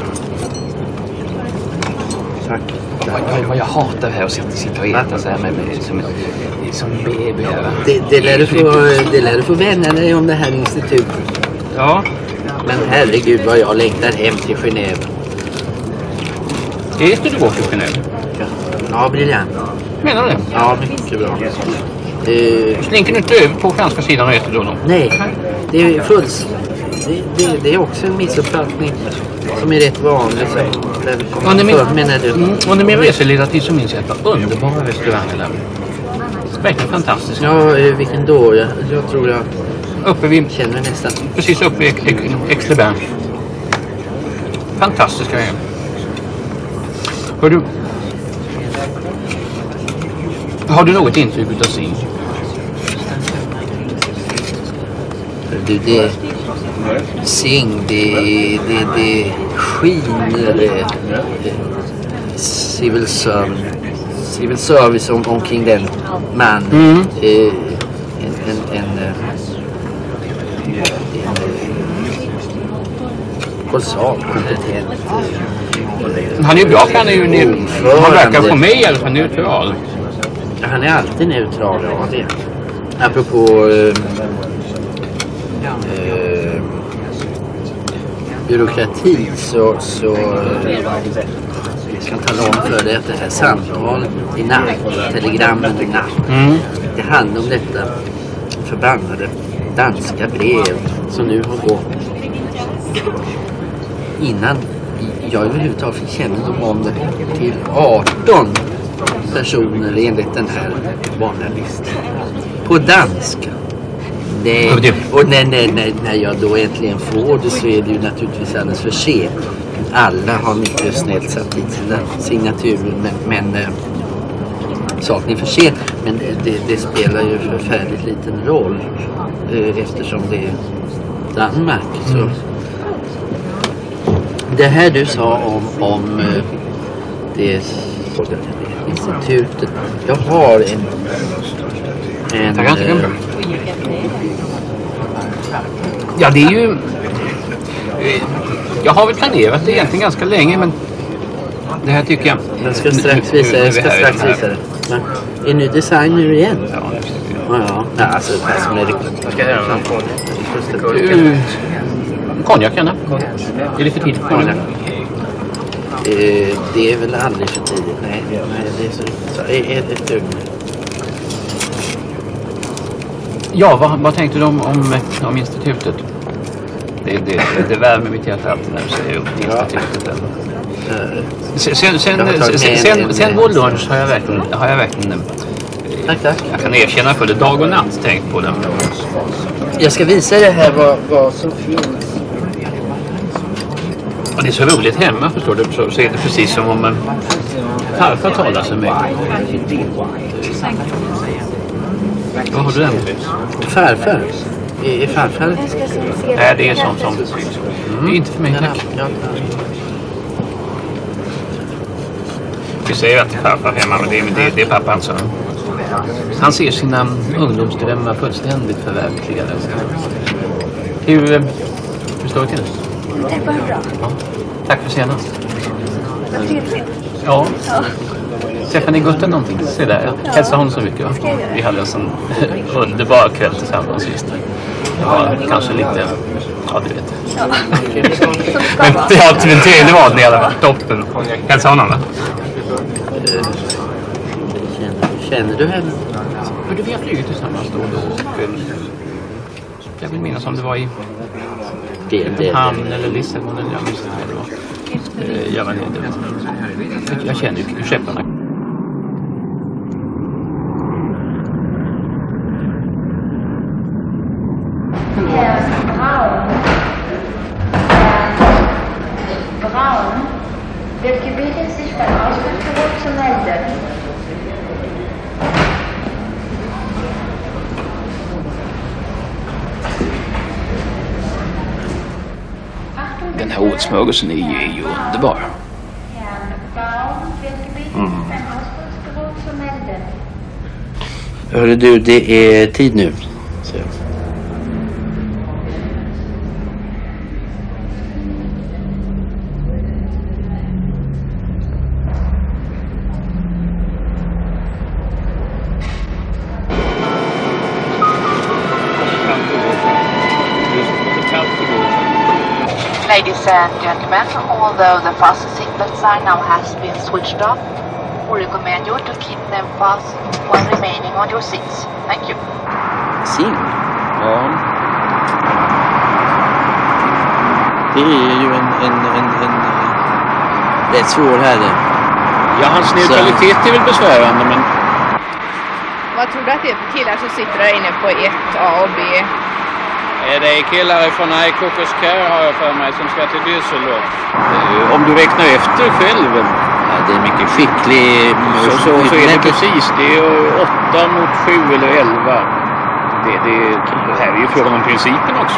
Tack. Vad jag hatar här och sitta och äta så här med som baby här. Det lär du få vänja dig om det här institutet. Ja. Men herregud vad jag längtar hem till Genève. Ska du gå till Genève? Ja, briljant. Menar du det? Ja, mycket bra. Slinker du inte över på franska sidan och äter då? Nej, det är fullt. Det är också en missuppfattning som är rätt vanlig. Under min reselitteratur så minns jag att det var underbara restauranger där. Verkligen fantastiskt. Ja, vilken då? Jag tror jag uppe vid, känner nästan. Precis uppe i Aix-les-Bains. Fantastiska grejer. Hör du, har du något intryck utav Sing? Du, Sing, det skiner civil service omkring den man. Kolossalt kompetent. Han är ju bra, för han är ju han verkar på mig i alla fall neutral. Han är alltid neutral, ja det. Apropå byråkrati så jag ska tala om för dig att det här samtalet i natt, telegrammen i natt, det handlar om detta förbannade danska brev som nu har gått innan jag överhuvudtaget fick kännedom om det till 18 personer enligt den här vanliga listan på danska. Nej, och när jag då äntligen får det så är det ju naturligtvis alldeles för sent. Alla har mycket snällt satt dit sina signaturer, men saken är för sent. Men det spelar ju förfärligt liten roll eftersom det är Danmark. Så. Det här du sa om det institutet. Jag har en ja, det är ju... Jag har väl planerat det egentligen ganska länge, men det här tycker jag... Jag ska strax visa det. Men, är ny design nu igen? Ja, alltså det som är riktigt. Jag ska göra konjak gärna. Är det för tidigt för konjak? Det är väl aldrig för tidigt. Nej, det är så ett ögonblick. Ja, vad tänkte du om institutet? Det värmer mitt hjärta alltid när du säger upp till institutet. Sen vår lunch har jag verkligen tack. Jag kan erkänna för det dag och natt tänkt på den. Jag ska visa det här vad som finns. Och det är så roligt hemma, förstår du, så är det precis som om en farfar talar sig med. Vad har du den? Farfar? Är farfar? Nej, det är sånt som... Det är inte för mig, tack. Vi säger att det är farfar hemma, men det är pappan som... Han ser sina ungdomsdrömmar fullständigt förverkligade. Hur står det till? Det är bara bra. Ja. Tack för senast. Vad trevligt. Ja. Träffade ni Gutten någonting? Se där, jag hälsade honom så mycket. Va? Vi hade en sån underbar kväll tillsammans sist. Det var kanske lite... Ja, du vet. Ja. Men till den tredje var i alla fall toppen. Hälsade honom, va? Känner du henne? Hörde vi har flugit tillsammans då och jag vill minnas om det var i Hamn eller Lissabon eller jag minns inte vad det var. Jag känner ju skepparna. Braun wird gebeten, sich beim Ausgangsbüro zu melden. Den här åtsmörgelsen är ju underbar. Hörru du, det är tid nu. Så. Ladies and gentlemen, although the fasten seatbelt sign now has been switched off, will recommend you to keep them fast while remaining on your seats. Thank you. Sill? Ja. Det är ju en rätt svår herre. Ja, hans neutralitet är väl besvärande, men... Vad tror du att det är för killar som sitter där inne på 1A och B? Det är killar från Eikokers Care har jag för mig som ska till Düsseldorf. Om du räknar efter själv. Ja, det är mycket skicklig... Så är det precis. Det är 8 mot 7 eller 11. Det här är ju frågan om principen också.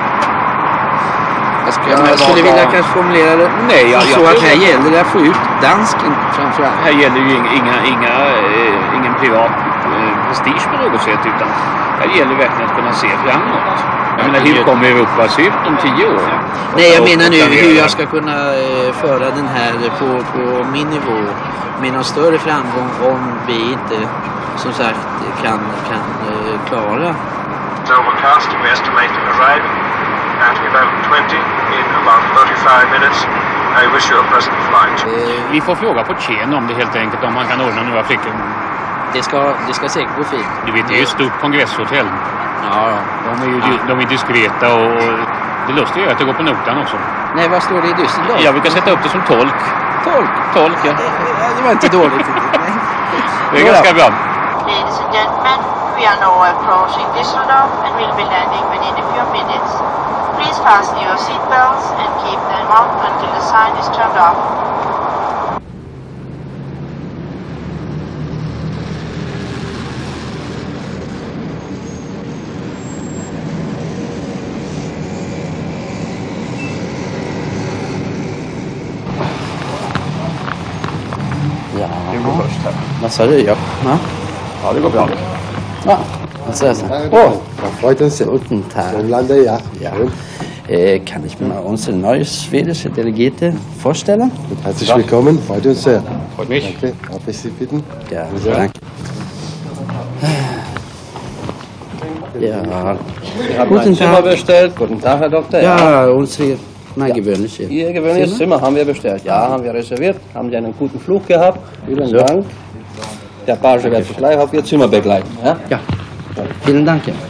Jag skulle vilja kanske formulera det så att här gäller det att få ut dansken framförallt. Här gäller ju ingen privat prestige på något sätt, utan här gäller verkligen att kunna se framåt. Jag menar, hur kommer Europa se ut om 10 år? Nej, jag menar nu hur jag ska kunna föra den här på min nivå med någon större framgång om vi inte, som sagt, kan klara. Overcast, we estimate to arrive at 11:20 in about 35 minutes. I wish you a pleasant flight. Vi får fråga på Tjen om det helt enkelt, om man kan ordna några flickor. Det ska säkert gå fint. Du vet, det är ju ett stort kongresshotell. Ja. De är diskreta och det lustiga är att det går på notan också. Nej, vad står det i Düsseldorf? Jag brukar sätta upp det som tolk. Tolk, ja. Det var inte dåligt. Det är ganska bra. Ladies and gentlemen, we are now approaching Düsseldorf and will be landing within a few minutes. Please fasten your seatbelts and keep them on until the sign is turned off. Ja. Du går först här. Vad sa du? Ja, det går bra. Ja, was ist das? Oh, freut uns sehr. Guten Tag. Lande, ja. Kann ich mir mal unsere neue schwedische Delegierte vorstellen? Herzlich willkommen, freut uns sehr. Freut mich. Danke, darf ich Sie bitten? Ja, danke. Ja. Guten Tag. Bestellt. Guten Tag, Herr Doktor. Ja, unsere gewöhnliche. Ihr gewöhnliches Zimmer haben wir bestellt. Ja, haben wir reserviert. Haben Sie einen guten Flug gehabt? Vielen Dank. Der Page wird Sie gleich auf Ihr Zimmer begleiten. Ja? Ja. Vielen Dank. Ja.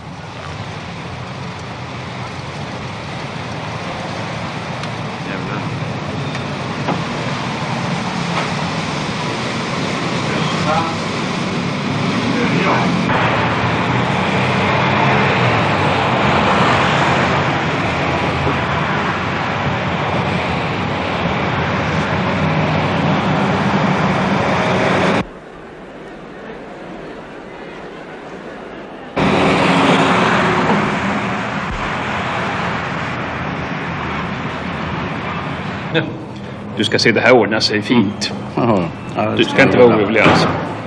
Du ska se, det här ordnar sig fint. Ja, du ska inte vara orolig alltså.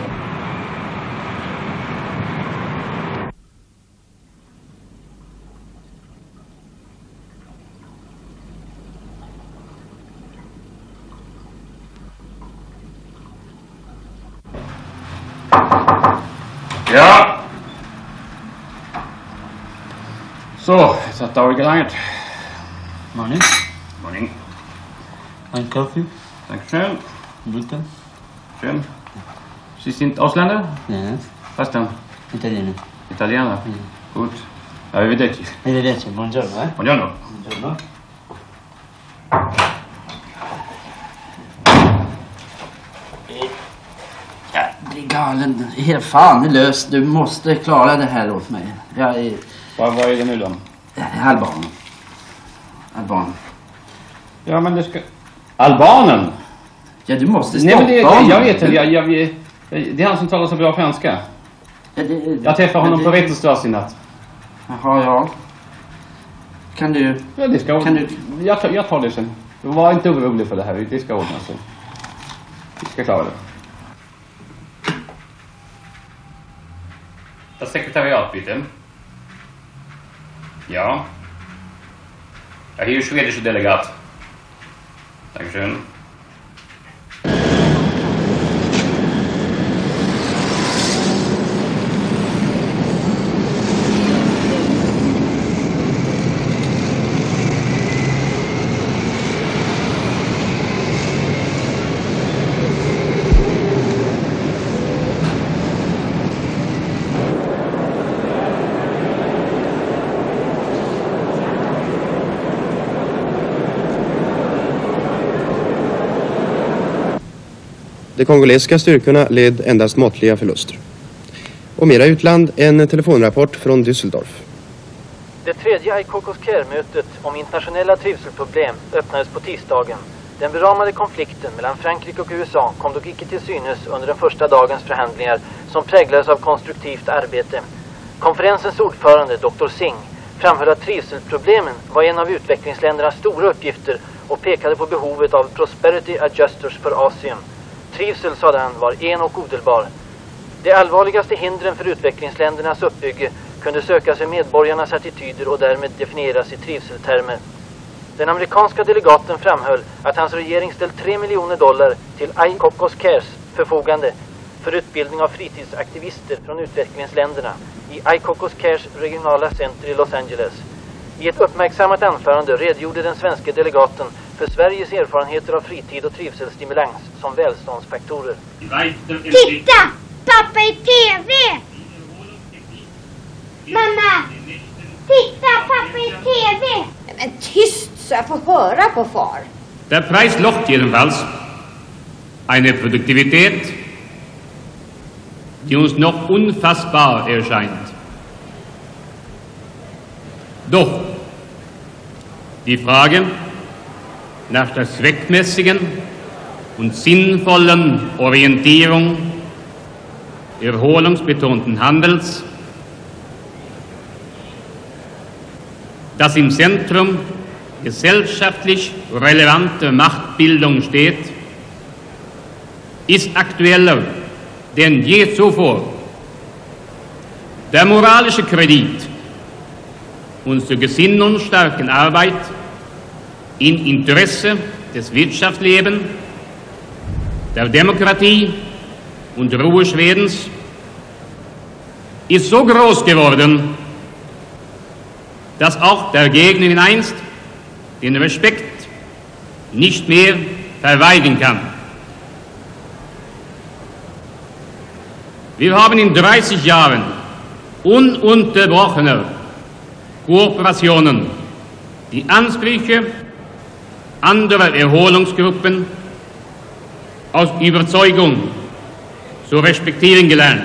Ja. Så, satt avgelanget. Morning. Morning. Ein Kaffee? Dankeschön. Bitte. Schön. Sie sind Ausländer? Ja. Was denn? Italiener. Italiener? Gut. Arrivederci. Arrivederci, buongiorno. Buongiorno. Buongiorno. Jag blir galen. Helt fan är löst. Du måste klara det här åt mig. Jag är... Vad är det nu då? Alban. Alban. Ja, men det ska... Albanen? Ja, du måste stoppa honom. Jag vet inte. Det är han som talar så bra franska. Jag träffade honom på Rättelstrass i natt. Jaha, ja. Kan du... Ja, det ska ordna. Kan du... Jag tar det sen. Var inte orolig för det här. Det ska ordna sig. Vi ska klara det. Das Sekretariat, bitte. Ja. Ja, hier ist schwedische Delegat. Dankeschön. De kongolesiska styrkorna led endast måttliga förluster. Och mera utland, en telefonrapport från Düsseldorf. Det tredje ICOCOSCARE-mötet om internationella trivselproblem öppnades på tisdagen. Den beramade konflikten mellan Frankrike och USA kom dock icke till synes under den första dagens förhandlingar som präglades av konstruktivt arbete. Konferensens ordförande, Dr. Singh, framhöll att trivselproblemen var en av utvecklingsländernas stora uppgifter och pekade på behovet av prosperity adjusters för Asien. Trivsel, sade han, var en och odelbar. De allvarligaste hindren för utvecklingsländernas uppbygge kunde söka sig medborgarnas attityder och därmed definieras i trivseltermer. Den amerikanska delegaten framhöll att hans regering ställt $3 miljoner till ICOCOSCAREs förfogande för utbildning av fritidsaktivister från utvecklingsländerna i ICOCOSCAREs regionala center i Los Angeles. I ett uppmärksammat anförande redogjorde den svenska delegaten för Sveriges erfarenheter av fritid och trivselstimulans som välståndsfaktorer. Titta! Pappa i TV! Mamma! Titta! Pappa i TV! Men tyst så jag får höra på far. Der Preis lobt jedenfalls eine Produktivität, die uns noch unfassbar erscheint. Doch die Frage nach der zweckmäßigen und sinnvollen Orientierung erholungsbetonten Handels, das im Zentrum gesellschaftlich relevante Machtbildung steht, ist aktueller denn je zuvor. Der moralische Kredit unserer gesinnungsstarken Arbeit im Interesse des Wirtschaftslebens, der Demokratie und Ruhe Schwedens ist so groß geworden, dass auch der Gegner einst den Respekt nicht mehr verweigern kann. Wir haben in 30 Jahren ununterbrochener Kooperationen die Ansprüche anderer Erholungsgruppen aus Überzeugung zu respektieren gelernt.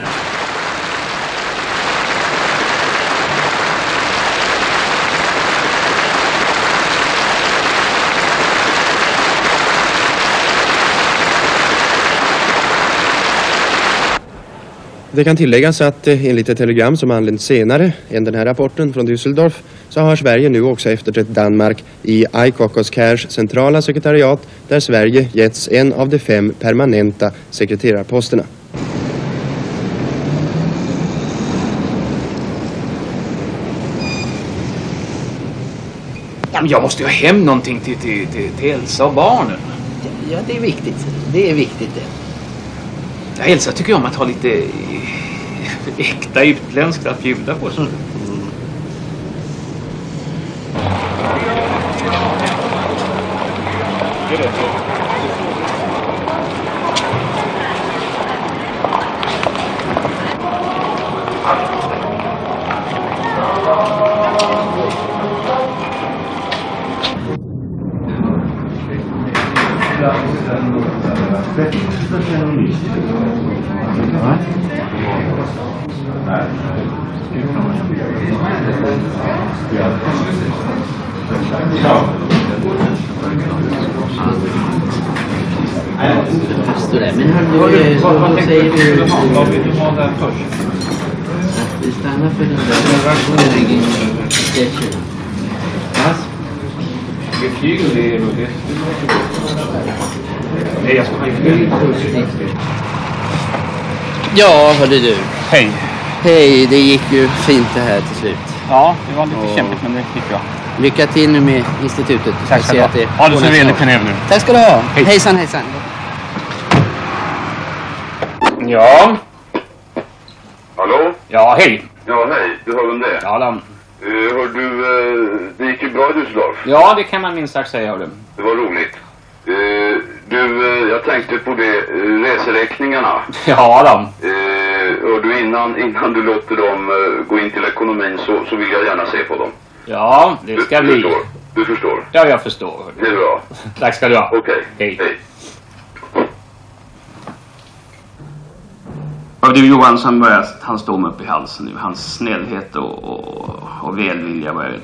Det kan tilläggas att enligt ett telegram som anlänt senare än den här rapporten från Düsseldorf så har Sverige nu också efterträtt Danmark i ICOCOSCAREs centrala sekretariat där Sverige getts en av de 5 permanenta sekreterarposterna. Ja, men jag måste ju ha hem någonting till Elsa och barnen. Ja, det är viktigt. Det är viktigt det. Ja, Elsa tycker om att ha lite äkta utländskt att bjuda på. Så. Men hörru, vad säger du? Vad vill du ha där först? Vi stannar för den där sketchen. Betyg och det är det. Nej, jag ska ha Ja, hörde du. Hej. Hej, det gick ju fint det här till slut. Ja, det var lite kämpigt men det gick bra. Lycka till nu med institutet. Tack ska du ha. Ja, du ser väldigt Genève nu. Tack ska du ha. Hej. Hejsan, hejsan. Ja. Hallå? Ja, hej. Ja, hej. Du hör vem det är? Ja, då. Hör du, det gick ju bra i Düsseldorf. Ja, det kan man minst sagt säga, hör du. Det var roligt. Jag tänkte på det, reseräkningarna. Ja, då. Hör du, innan du låter dem gå in till ekonomin så vill jag gärna se på dem. Ja, det ska bli. Du förstår? Ja, jag förstår. Det är bra. Tack ska du ha. Okej. Hej. Har du Johansson börjat hans dom upp i halsen nu? Hans snällhet och välvilja började.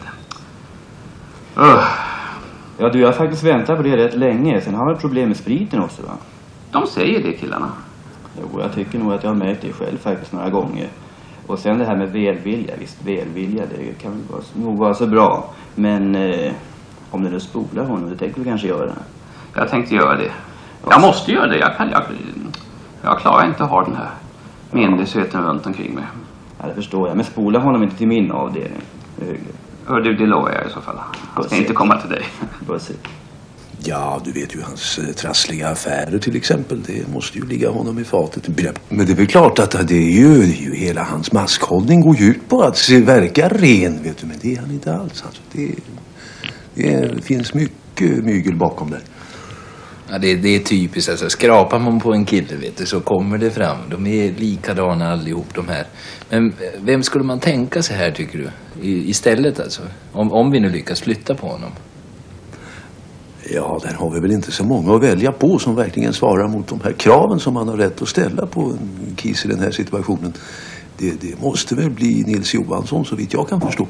Ja, du har faktiskt väntat på det rätt länge. Sen har vi problem med spriten också, va? De säger det, killarna. Jo, jag tycker nog att jag har märkt det själv faktiskt några gånger. Och sen det här med välvilja, visst, välvilja, det kan nog vara så bra. Men om du nu spolar honom, det tänker du kanske göra? Jag tänkte göra det. Jag måste göra det. Jag klarar inte att ha den här meningsheten runt omkring mig. Ja, det förstår jag. Men spola honom inte till min avdelning. Hör du, det lovar jag i så fall. Han ska inte komma till dig. Ja, du vet ju hans trassliga affärer till exempel. Det måste ju ligga honom i fatet. Men det är väl klart att det är ju hela hans maskhållning går ju ut på att verka ren, vet du. Men det är han inte alls. Alltså, det finns mycket mygel bakom det. Ja, det är typiskt. Alltså, skrapar man på en kille, vet du, så kommer det fram. De är likadana allihop, de här. Men vem skulle man tänka sig här, tycker du? Istället alltså? Om vi nu lyckas flytta på honom. Ja, där har vi väl inte så många att välja på som verkligen svarar mot de här kraven som man har rätt att ställa på en kis i den här situationen. Det måste väl bli Nils Johansson, så vitt jag kan förstå.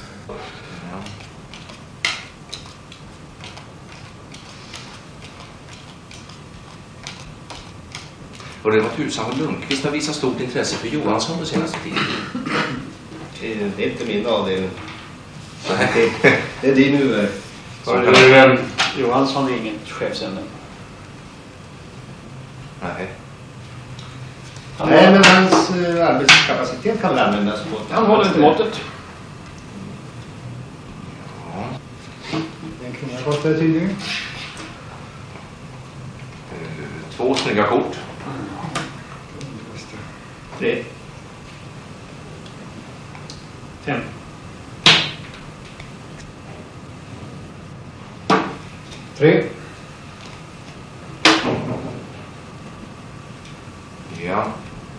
Och det var tusan vad Lundqvist har visat stort intresse för Johansson den senaste tiden. Det är inte min avdelning. Det är din nu. Johansson är inget chefsämne. Nej. Nej, men hans arbetskapacitet kan väl användas på... Han håller inte måttet. Ja. En krona kostar det tydligen. 2 snygga kort. 3. 5. Ja.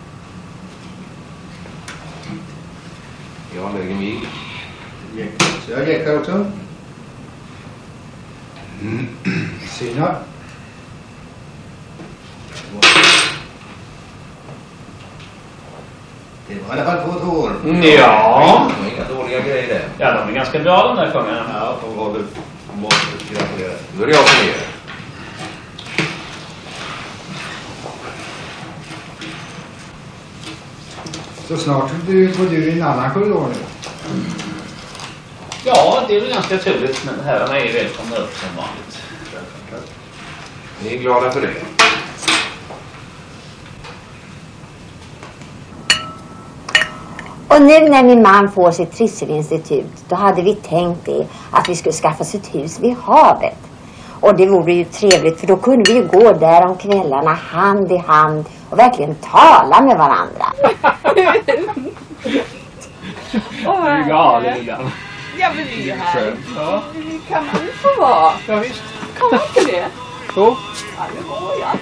Jag lägger mig. Så jag jäckar också. Syna. Det var i alla fall 2 tår. Ja. Det var inga dåliga grejer där. Ja, de är ganska bra, de där kungarna. Ja, de var väl... Då är det jag som är. Så snart går du i en annan korridor nu. Ja, det är väl ganska turligt, men herrarna är välkomna upp som vanligt. Ni är glada för det. Och nu när min man får sitt trivselinstitut, då hade vi tänkt det att vi skulle skaffa oss ett hus vid havet. Och det vore ju trevligt, för då kunde vi ju gå där om kvällarna hand i hand och verkligen tala med varandra. Ja, det är galen. Ja, men det är ju här. Ja. Kan man ju få vara. Ja, visst. Kan man inte det? Så. Ja, det går jag.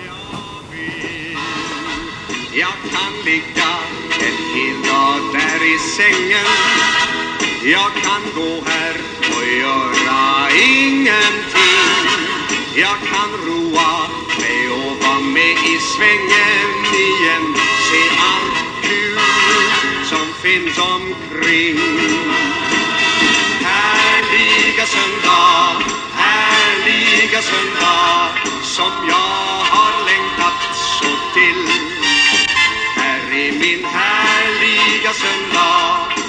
Jag kan ligga en hel dag där i sängen. Jag kan gå här och göra ingenting. Jag kan roa mig och vara med i svängen igen. Se allt kul som finns omkring. Härliga söndag som jag har längtat så till. Här är min härliga söndag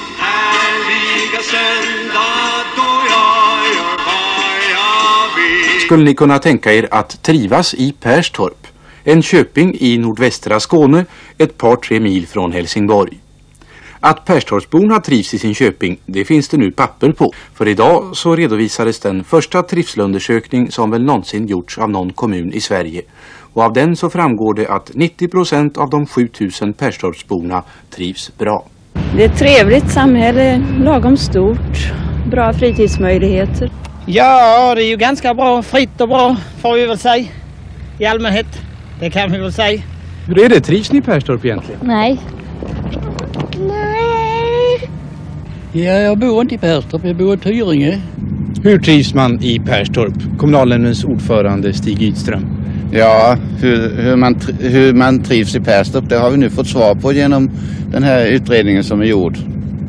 då jag gör vad jag vill. Skulle ni kunna tänka er att trivas i Perstorp, en köping i nordvästra Skåne, ett par 3 mil från Helsingborg? Att Perstorpsborna trivs i sin köping, det finns det nu papper på. För idag så redovisades den första trivselundersökning som väl någonsin gjorts av någon kommun i Sverige. Och av den så framgår det att 90% av de 7000 Perstorpsborna trivs bra. Det är ett trevligt samhälle, lagom stort, bra fritidsmöjligheter. Ja, det är ju ganska bra, fritt och bra får vi väl säga. I allmänhet, det kan vi väl säga. Hur är det? Trivs ni i Perstorp egentligen? Nej. Ja, jag bor inte i Perstorp, jag bor i Tyringe. Hur trivs man i Perstorp? Kommunalnämndens ordförande Stig Ydström. Ja, hur man trivs i Perstorp, det har vi nu fått svar på genom den här utredningen som är gjord.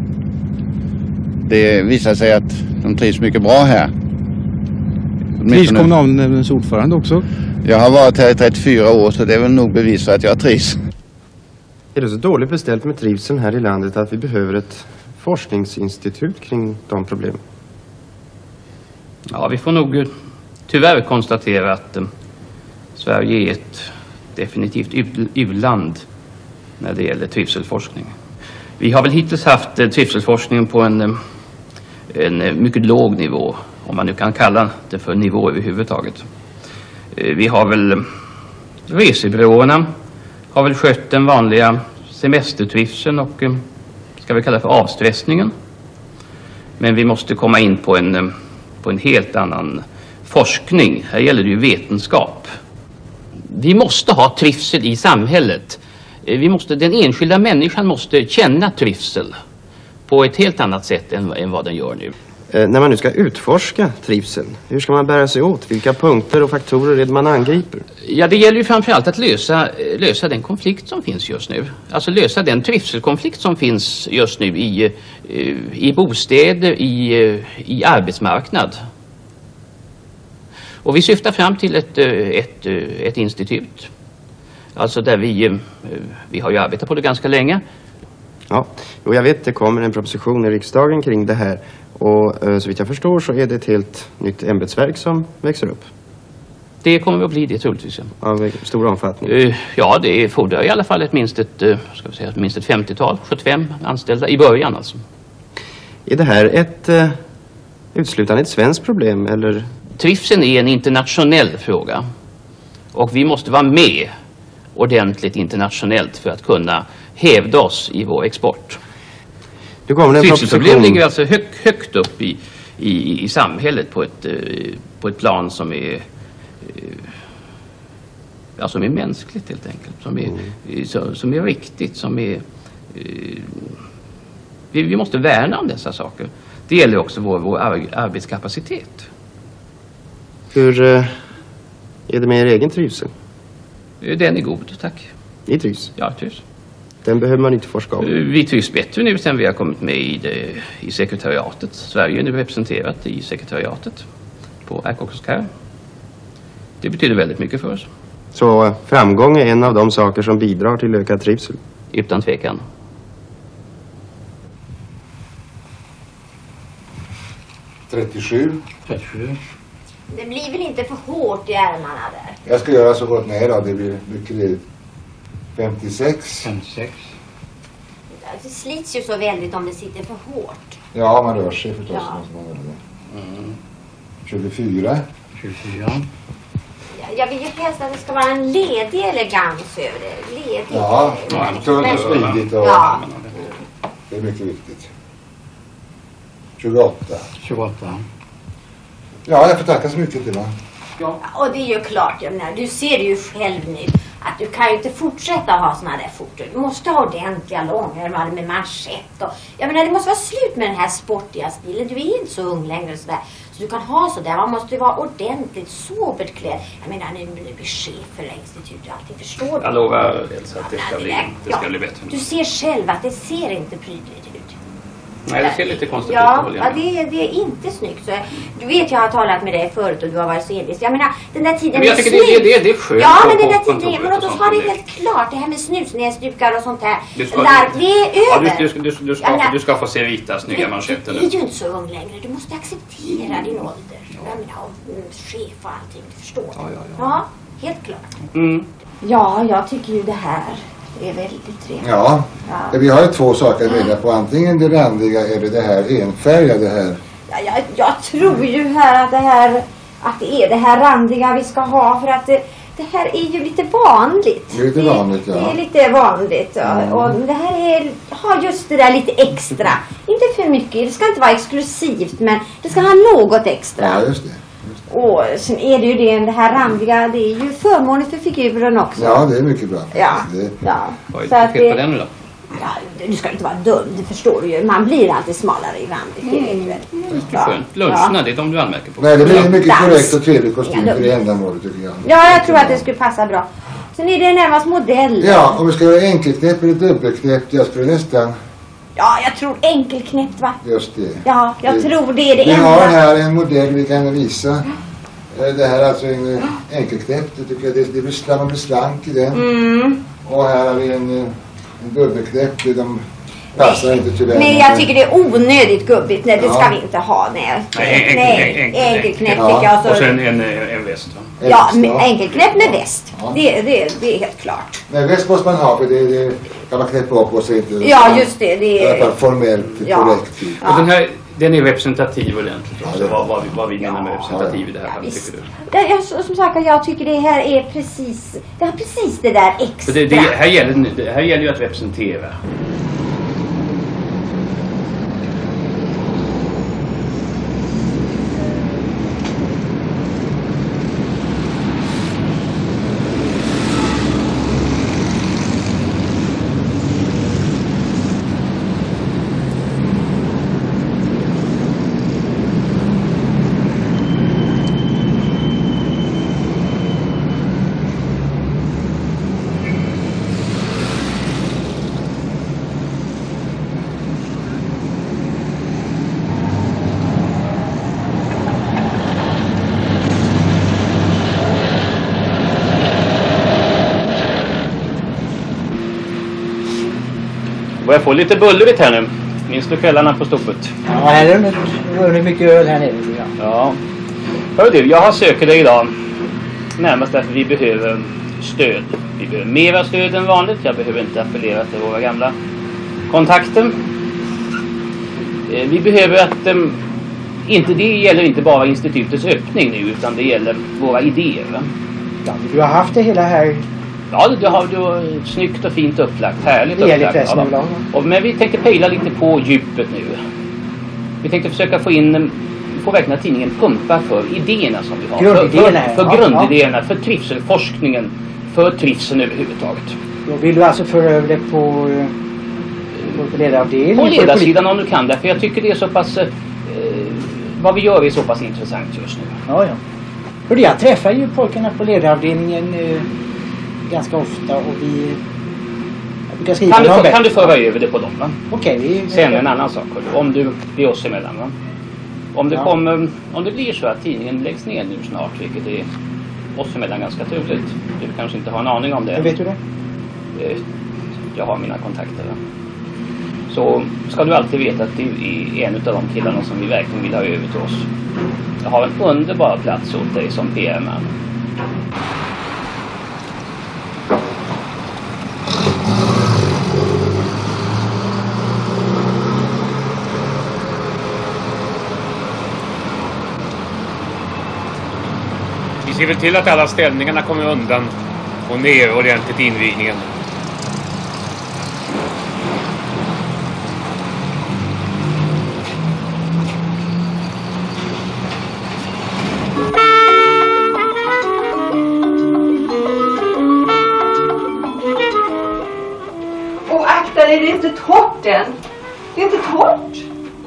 Det visar sig att de trivs mycket bra här. Trivs kommunalnämndens ordförande också? Jag har varit här i 34 år, så det är väl nog bevis för att jag trivs. Är det så dåligt beställt med trivseln här i landet att vi behöver ett forskningsinstitut kring de problemen? Ja, vi får nog tyvärr konstatera att Sverige är ett definitivt u-land när det gäller trivselforskning. Vi har väl hittills haft trivselforskningen på en mycket låg nivå, om man nu kan kalla det för nivå överhuvudtaget. Vi har väl resebyråerna har väl skött den vanliga semestertrivseln och ska vi kalla för avstressningen. Men vi måste komma in på en helt annan forskning. Här gäller det ju vetenskap. Vi måste ha trivsel i samhället. Den enskilda människan måste känna trivsel på ett helt annat sätt än vad den gör nu. När man nu ska utforska trivsel, hur ska man bära sig åt? Vilka punkter och faktorer är det man angriper? Ja, det gäller ju framförallt att lösa den konflikt som finns just nu. Alltså lösa den trivselkonflikt som finns just nu i bostäder, i arbetsmarknad. Och vi syftar fram till ett institut. Alltså där vi har ju arbetat på det ganska länge. Ja, och jag vet det kommer en proposition i riksdagen kring det här. Och så vitt jag förstår så är det ett helt nytt ämbetsverk som växer upp. Det kommer att bli det troligtvis. Av stor omfattning? Ja, det fordrar i alla fall minst ett 50-tal, 75 anställda i början alltså. Är det här ett uteslutande ett svenskt problem eller? Trivseln är en internationell fråga. Och vi måste vara med ordentligt internationellt för att kunna hävda oss i vår export. Trivselproblem ligger alltså högt upp i samhället på ett plan som är mänskligt helt enkelt. Som är riktigt, vi måste värna om dessa saker. Det gäller också vår arbetskapacitet. Hur är det med er egen trivsel? Den är god, tack. Ni trivs? Ja, trivs. Den behöver man inte forska om. Vi trivs bättre nu sen vi har kommit med i sekretariatet. Sverige är nu representerat i sekretariatet på ICOCOS CARE. Det betyder väldigt mycket för oss. Så framgång är en av de saker som bidrar till ökad trivsel? Utan tvekan. Det blir väl inte för hårt i ärmarna där? Jag ska göra så gott ner då. Det blir mycket 56. Det slits ju så väldigt om det sitter för hårt. Ja, man rör sig förstås. Ja. 24. Jag vill ju helst att det ska vara en ledig elegans över det. Ledig. Ja, tunt och smidigt. Och ja. Det är mycket viktigt. 28. Ja, jag får tacka så mycket till mig. Ja, och det är ju klart, jag menar, du ser ju själv nu att du kan ju inte fortsätta ha såna där fotor. Du måste ha ordentliga långärmar med manschett och jag menar, det måste vara slut med den här sportiga stilen. Du är inte så ung längre sådär. Så du kan ha sådär, man måste ju vara ordentligt sobert klädd. Jag menar, nu blir chef för institutet och allting, förstår du? Jag lovar Elsa att det ska bli bättre. Du ser själv att det ser inte prydligt ut. Nej, det ser lite konstigt ut. Ja, det är inte snyggt. Så, du vet, jag har talat med dig förut och du har varit så envis. Jag menar, den där tiden men jag tycker det är skönt. Ja, men den där tiden, men låt oss ha det helt klart. Det här med snusnäsdukar och sånt här. Det är över. Du ska få se vita, snygga manschetter nu. Du är ju inte så ung längre. Du måste acceptera din ålder. Jag menar, chef och allting, du förstår. Ja, helt klart. Ja, jag tycker ju det här är väldigt trevligt. Ja, vi har ju två saker att välja på. Antingen det randiga eller det här enfärgade här. Ja, jag tror ju här att det är det här randiga vi ska ha. För att det här är ju lite vanligt. Lite vanligt, ja. Det är lite vanligt. Ja. Och det här har just det där lite extra. Inte för mycket, det ska inte vara exklusivt. Men det ska ha något extra. Ja, just det. Och sen är det ju det här randiga, det är ju förmånligt för figuren också. Ja, det är mycket bra. Ja. Det... ja. Vad är det fel på den nu då? Ja, du ska inte vara dum, det förstår du ju. Man blir alltid smalare i randigt, det vet du väl. Skönt. Luncherna, det är de du anmärker på. Nej, det blir en mycket korrekt och trevlig kostym för det ändamålet tycker jag. Ja, jag tror att det skulle passa bra. Sen är det närmast modell. Ja, om vi ska göra enkelknäpp eller dubbelknäpp, jag skulle nästan... Ja, jag tror enkelknäppt va? Just det. Ja, jag tror det är det vi enda. Vi har här en modell vi kan visa. Det här är alltså en enkelknäpp. Det tycker jag det blir slank i den. Mm. Och här har vi en dubbelknäpp. De passar inte tyvärr. Nej, jag tycker det är onödigt gubbigt. Nej, det ska vi inte ha. Nej, enkelknäpp tycker jag. Och sen en väst va? Ja, enkelknäpp med väst. Ja. Det är helt klart. Men väst måste man ha för det kan man knäppa upp och så inte. Ja, just det. Det är i alla fall formellt korrekt. Ja. Och den här, den är representativ ordentligt också. Vad vi menar med representativ i det här fallet tycker du? Ja, som sagt, jag tycker det här är precis det där extra. Det här gäller ju att representera. Börjar få lite bullrigt här nu. Minns du kvällarna på stoppet? Ja, här är det mycket öl här nere. Ja. Hör du, jag har sökt dig idag. Närmast därför vi behöver stöd. Vi behöver mera stöd än vanligt. Jag behöver inte appellera till våra gamla kontakter. Vi behöver att... det gäller inte bara institutets öppning nu, utan det gäller våra idéer. Va? Ja, du har haft det hela här... Ja, du har snyggt och fint upplagt. Härligt upplagt. Ja. Men vi tänkte pejla lite på djupet nu. Vi tänkte försöka få verkligen tidningen pumpa för idéerna som vi har. För grundidéerna, för trivselforskningen, för trivseln överhuvudtaget. Då vill du alltså föra över det på ledaravdelningen? På ledarsidan om du kan, därför jag tycker det är så pass... vad vi gör är så pass intressant just nu. Ja. För jag träffar ju pojkarna på ledaravdelningen... ganska ofta och vi brukar skriva kan du föra över det på dem va? Okej. Sen en annan sak om du blir oss emellan va? Om det blir så att tidningen läggs ner nu snart, vilket är oss emellan ganska troligt. Du kanske inte har en aning om det. Hur vet du det? Jag har mina kontakter va? Så ska du alltid veta att du är en av de killarna som vi verkligen vill ha över till oss. Jag har en underbar plats åt dig som PR-man. Vi ser väl till att alla ställningarna kommer undan och ner ordentligt i invigningen. Och akta dig, det är inte torrt än. Det är inte torrt.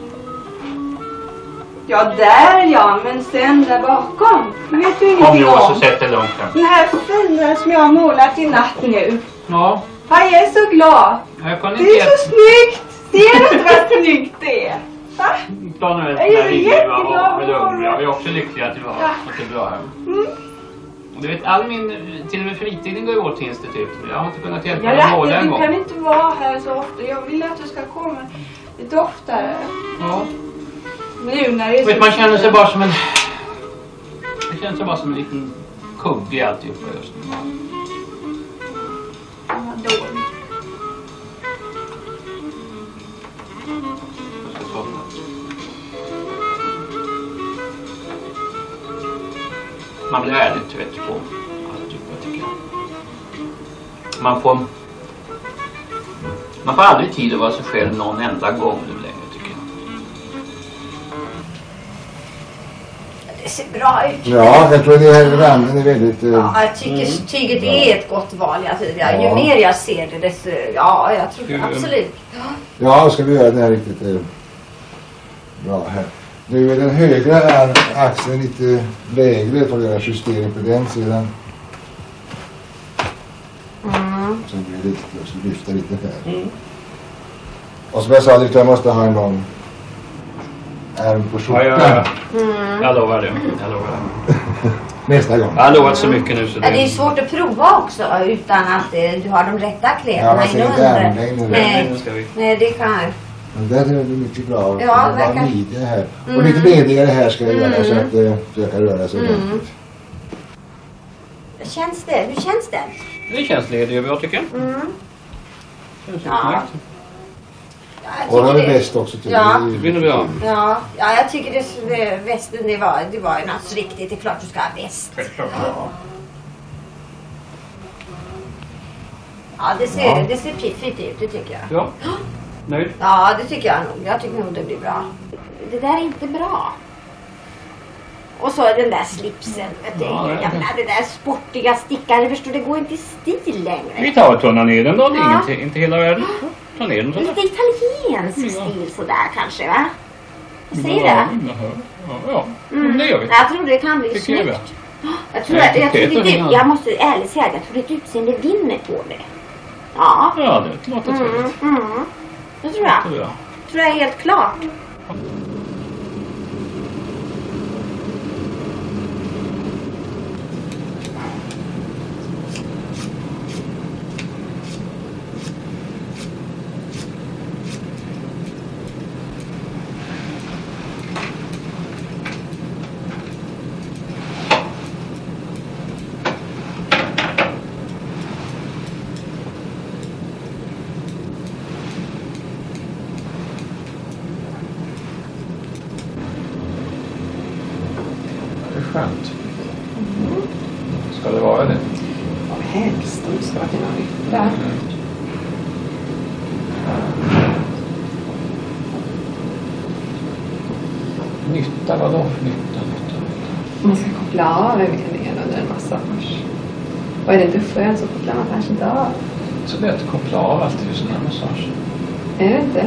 Ja, där ja, men sen där bakom. Vet du ingenting om? Kom Johan, så sätt dig långt fram. Den här fina som jag har målat i natt nu. Ja. Jag är så glad. Det är så snyggt. Ser du inte vad snyggt det är? Va? Jag är jätteglad. Jag är också lycklig att det är bra här. Du vet, till och med fritiden går åt till institutet. Jag har inte kunnat hjälpa dig att måla en gång. Du kan inte vara här så ofta. Jag vill att du ska komma lite oftare. Ja. Nu när det är vet, man känner sig bara som en... Det känns bara som en liten kugg i alltihopa just nu. Ja, dåligt. Jag ska somna. Man blir ärligt trött på alltihopa tycker jag. Man får aldrig tid att vara sig själv någon enda gång nu längre tycker jag. ser bra ut. Ja, jag tror det här randen är väldigt... Ja, jag tycker tyget är ett gott val. Ju mer jag ser det, desto... Ja, jag tror absolut. Ja, ska vi göra det här riktigt bra här. Nu är den högra axeln lite lägre för att göra justering på den sidan. Så blir det lite, och så lyfta lite här. Och som jag sa, jag måste ha en lång ärm på skjortan. Ja. Jag lovar det. Nästa gång. Jag har lovat så mycket nu så det är svårt att prova också utan att du har de rätta kläderna inunder. Nej, det kan jag. Men där är det mycket bra. Ja, det var midja här. Och lite ledigare här ska jag göra så att jag kan röra sig ordentligt. Hur känns det? Det känns ledigt bra tycker jag. Ja. Och det är bäst också till det blir nog bra. Ja, jag tycker det västen det var ju något riktigt. Det är klart du ska ha väst. Ja, det ser piffigt ut, det tycker jag. Ja. Nöjd? Ja, det tycker jag nog. Jag tycker nog det blir bra. Det där är inte bra. Och så den där slipsen. Det där sportiga stickare, förstår, det går inte i stil längre. Vi tar och tunnar ner den då, det är inte hela världen. Ta ner den så. Lite italiensk stil sådär kanske, va? Jag säger det? Ja, det gör vi. Jag tror det kan bli snyggt. Jag måste ärligt säga att jag tror ditt utseende vinner på det. Ja. Ja, det låter trevligt. Det tror jag. Tror jag är helt klart. Skönt. Ska det vara det? Ja, helst. De ska kunna vifta. Nytta, vadå för nytta? Man ska koppla av meningen under en massage. Och är det inte skönt så kopplar man kanske inte av. Så lätt att koppla av alltid vid sådana här massage. Är det inte?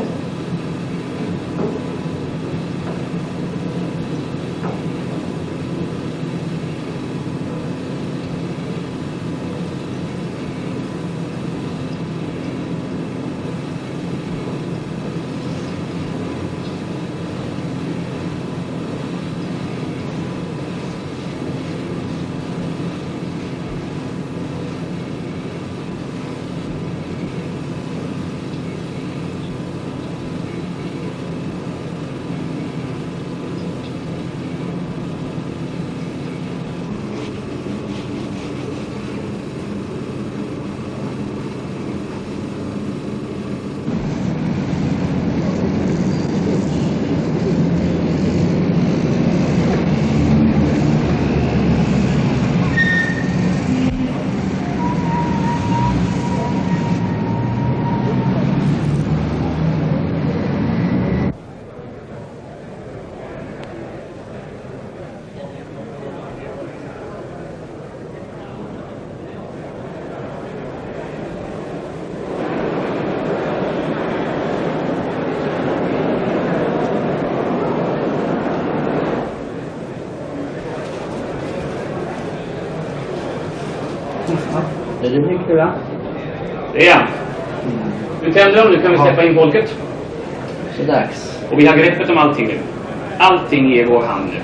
Är det mycket va? Det är han. Nu tänder de, nu kan vi släppa in folket. Så dags. Och vi har greppet om allting nu. Allting är i vår hand nu.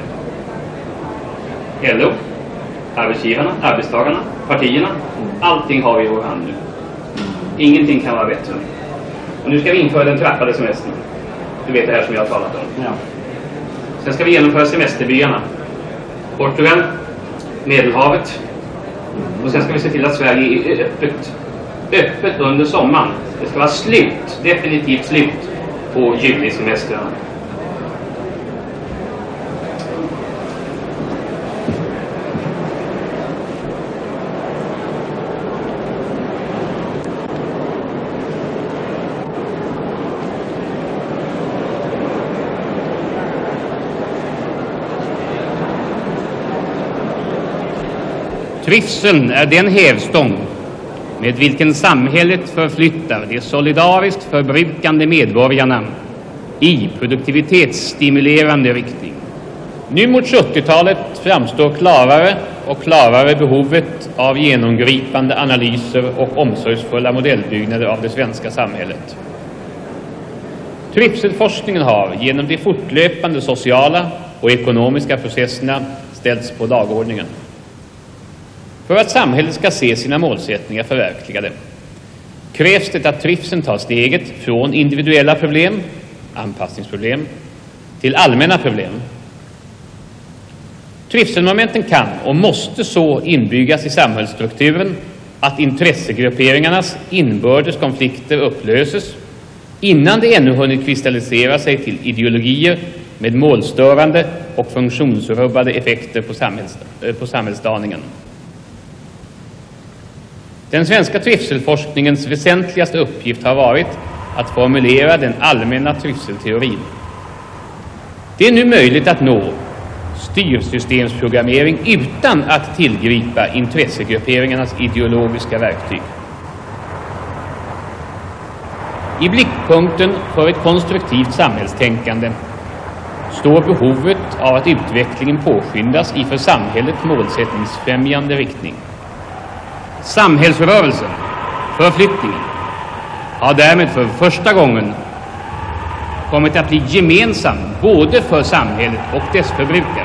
LO, arbetsgivarna, arbetstagarna, partierna. Allting har vi i vår hand nu. Ingenting kan vara bättre. Och nu ska vi införa den trappade semestern. Du vet det här som jag har talat om. Ja. Sen ska vi genomföra semesterbyarna. Portugal, Medelhavet. Och sen ska vi se till att Sverige är öppet under sommaren. Det ska vara slut, definitivt slut på julisemestrarna. Trivseln är den hävstång med vilken samhället förflyttar de solidariskt förbrukande medborgarna i produktivitetsstimulerande riktning. Nu mot 70-talet framstår klarare och klarare behovet av genomgripande analyser och omsorgsfulla modellbyggnader av det svenska samhället. Trivselforskningen har genom de fortlöpande sociala och ekonomiska processerna ställts på dagordningen. För att samhället ska se sina målsättningar förverkligade krävs det att trivseln tar steget från individuella problem, anpassningsproblem, till allmänna problem. Trivselmomenten kan och måste så inbyggas i samhällsstrukturen att intressegrupperingarnas inbördes konflikter upplöses innan det ännu hunnit kristallisera sig till ideologier med målstörande och funktionsrubbade effekter på samhällsdaningen. Den svenska trivselforskningens väsentligaste uppgift har varit att formulera den allmänna trivselteorin. Det är nu möjligt att nå styrsystemsprogrammering utan att tillgripa intressegrupperingarnas ideologiska verktyg. I blickpunkten för ett konstruktivt samhällstänkande står behovet av att utvecklingen påskyndas i för samhället målsättningsfrämjande riktning. Samhällsrörelsen, förflyttningen, har därmed för första gången kommit att bli gemensam både för samhället och dess förbrukare.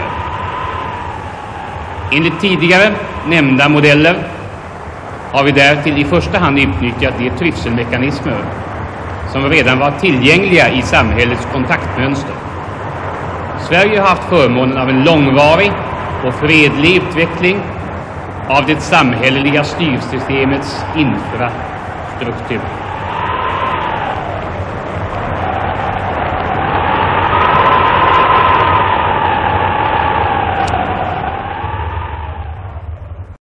Enligt tidigare nämnda modeller har vi därtill i första hand utnyttjat de trivselmekanismer som redan var tillgängliga i samhällets kontaktmönster. Sverige har haft förmånen av en långvarig och fredlig utveckling av det samhälleliga styrsystemets infrastruktur.